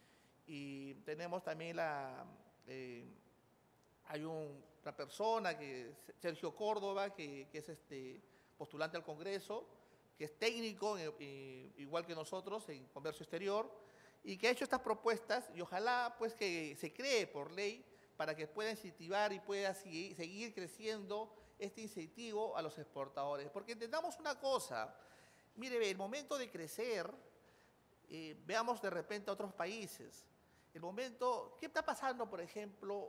y tenemos también la, eh, hay un, una persona, que Sergio Córdoba, que, que es este postulante al Congreso, que es técnico, eh, eh, igual que nosotros, en comercio exterior, y que ha hecho estas propuestas, y ojalá pues que se cree por ley para que pueda incentivar y pueda seguir, seguir creciendo este incentivo a los exportadores. Porque entendamos una cosa, mire, el momento de crecer, eh, veamos de repente a otros países, el momento, ¿qué está pasando, por ejemplo,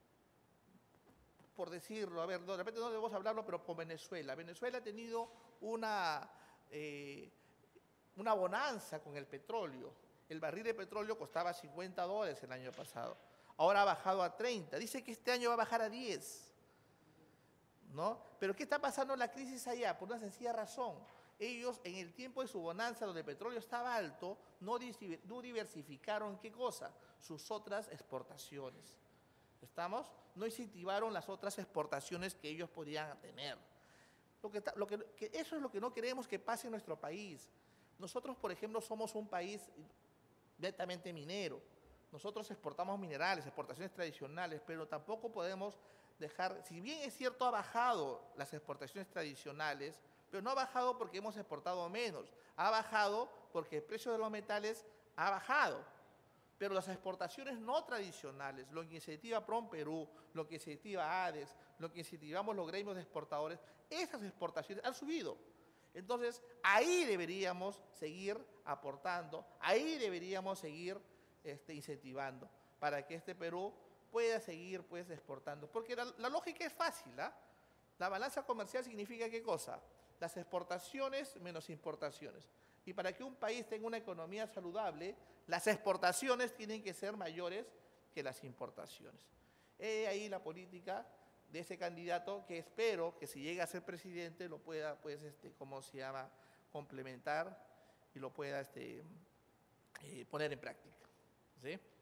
por decirlo, a ver, de repente no debemos hablarlo, pero con Venezuela? Venezuela ha tenido una, eh, una bonanza con el petróleo. El barril de petróleo costaba cincuenta dólares el año pasado. Ahora ha bajado a treinta. Dice que este año va a bajar a diez. ¿No? Pero ¿qué está pasando en la crisis allá? Por una sencilla razón. Ellos, en el tiempo de su bonanza, donde el petróleo estaba alto, no diversificaron, ¿qué cosa? Sus otras exportaciones. ¿Estamos? No incentivaron las otras exportaciones que ellos podían tener. Lo que, lo que, que eso es lo que no queremos que pase en nuestro país. Nosotros, por ejemplo, somos un país netamente minero. Nosotros exportamos minerales, exportaciones tradicionales, pero tampoco podemos dejar, si bien es cierto ha bajado las exportaciones tradicionales, pero no ha bajado porque hemos exportado menos, ha bajado porque el precio de los metales ha bajado. Pero las exportaciones no tradicionales, lo que incentiva PROM Perú, lo que incentiva ADEX, lo que incentivamos los gremios de exportadores, esas exportaciones han subido. Entonces, ahí deberíamos seguir aportando, ahí deberíamos seguir este, incentivando para que este Perú pueda seguir pues, exportando. Porque la, la lógica es fácil, ¿ah? La balanza comercial significa ¿qué cosa? Las exportaciones menos importaciones. Y para que un país tenga una economía saludable, las exportaciones tienen que ser mayores que las importaciones. He ahí la política de ese candidato que espero que si llega a ser presidente lo pueda, pues, este, ¿cómo se llama?, complementar y lo pueda este, eh, poner en práctica. ¿Sí?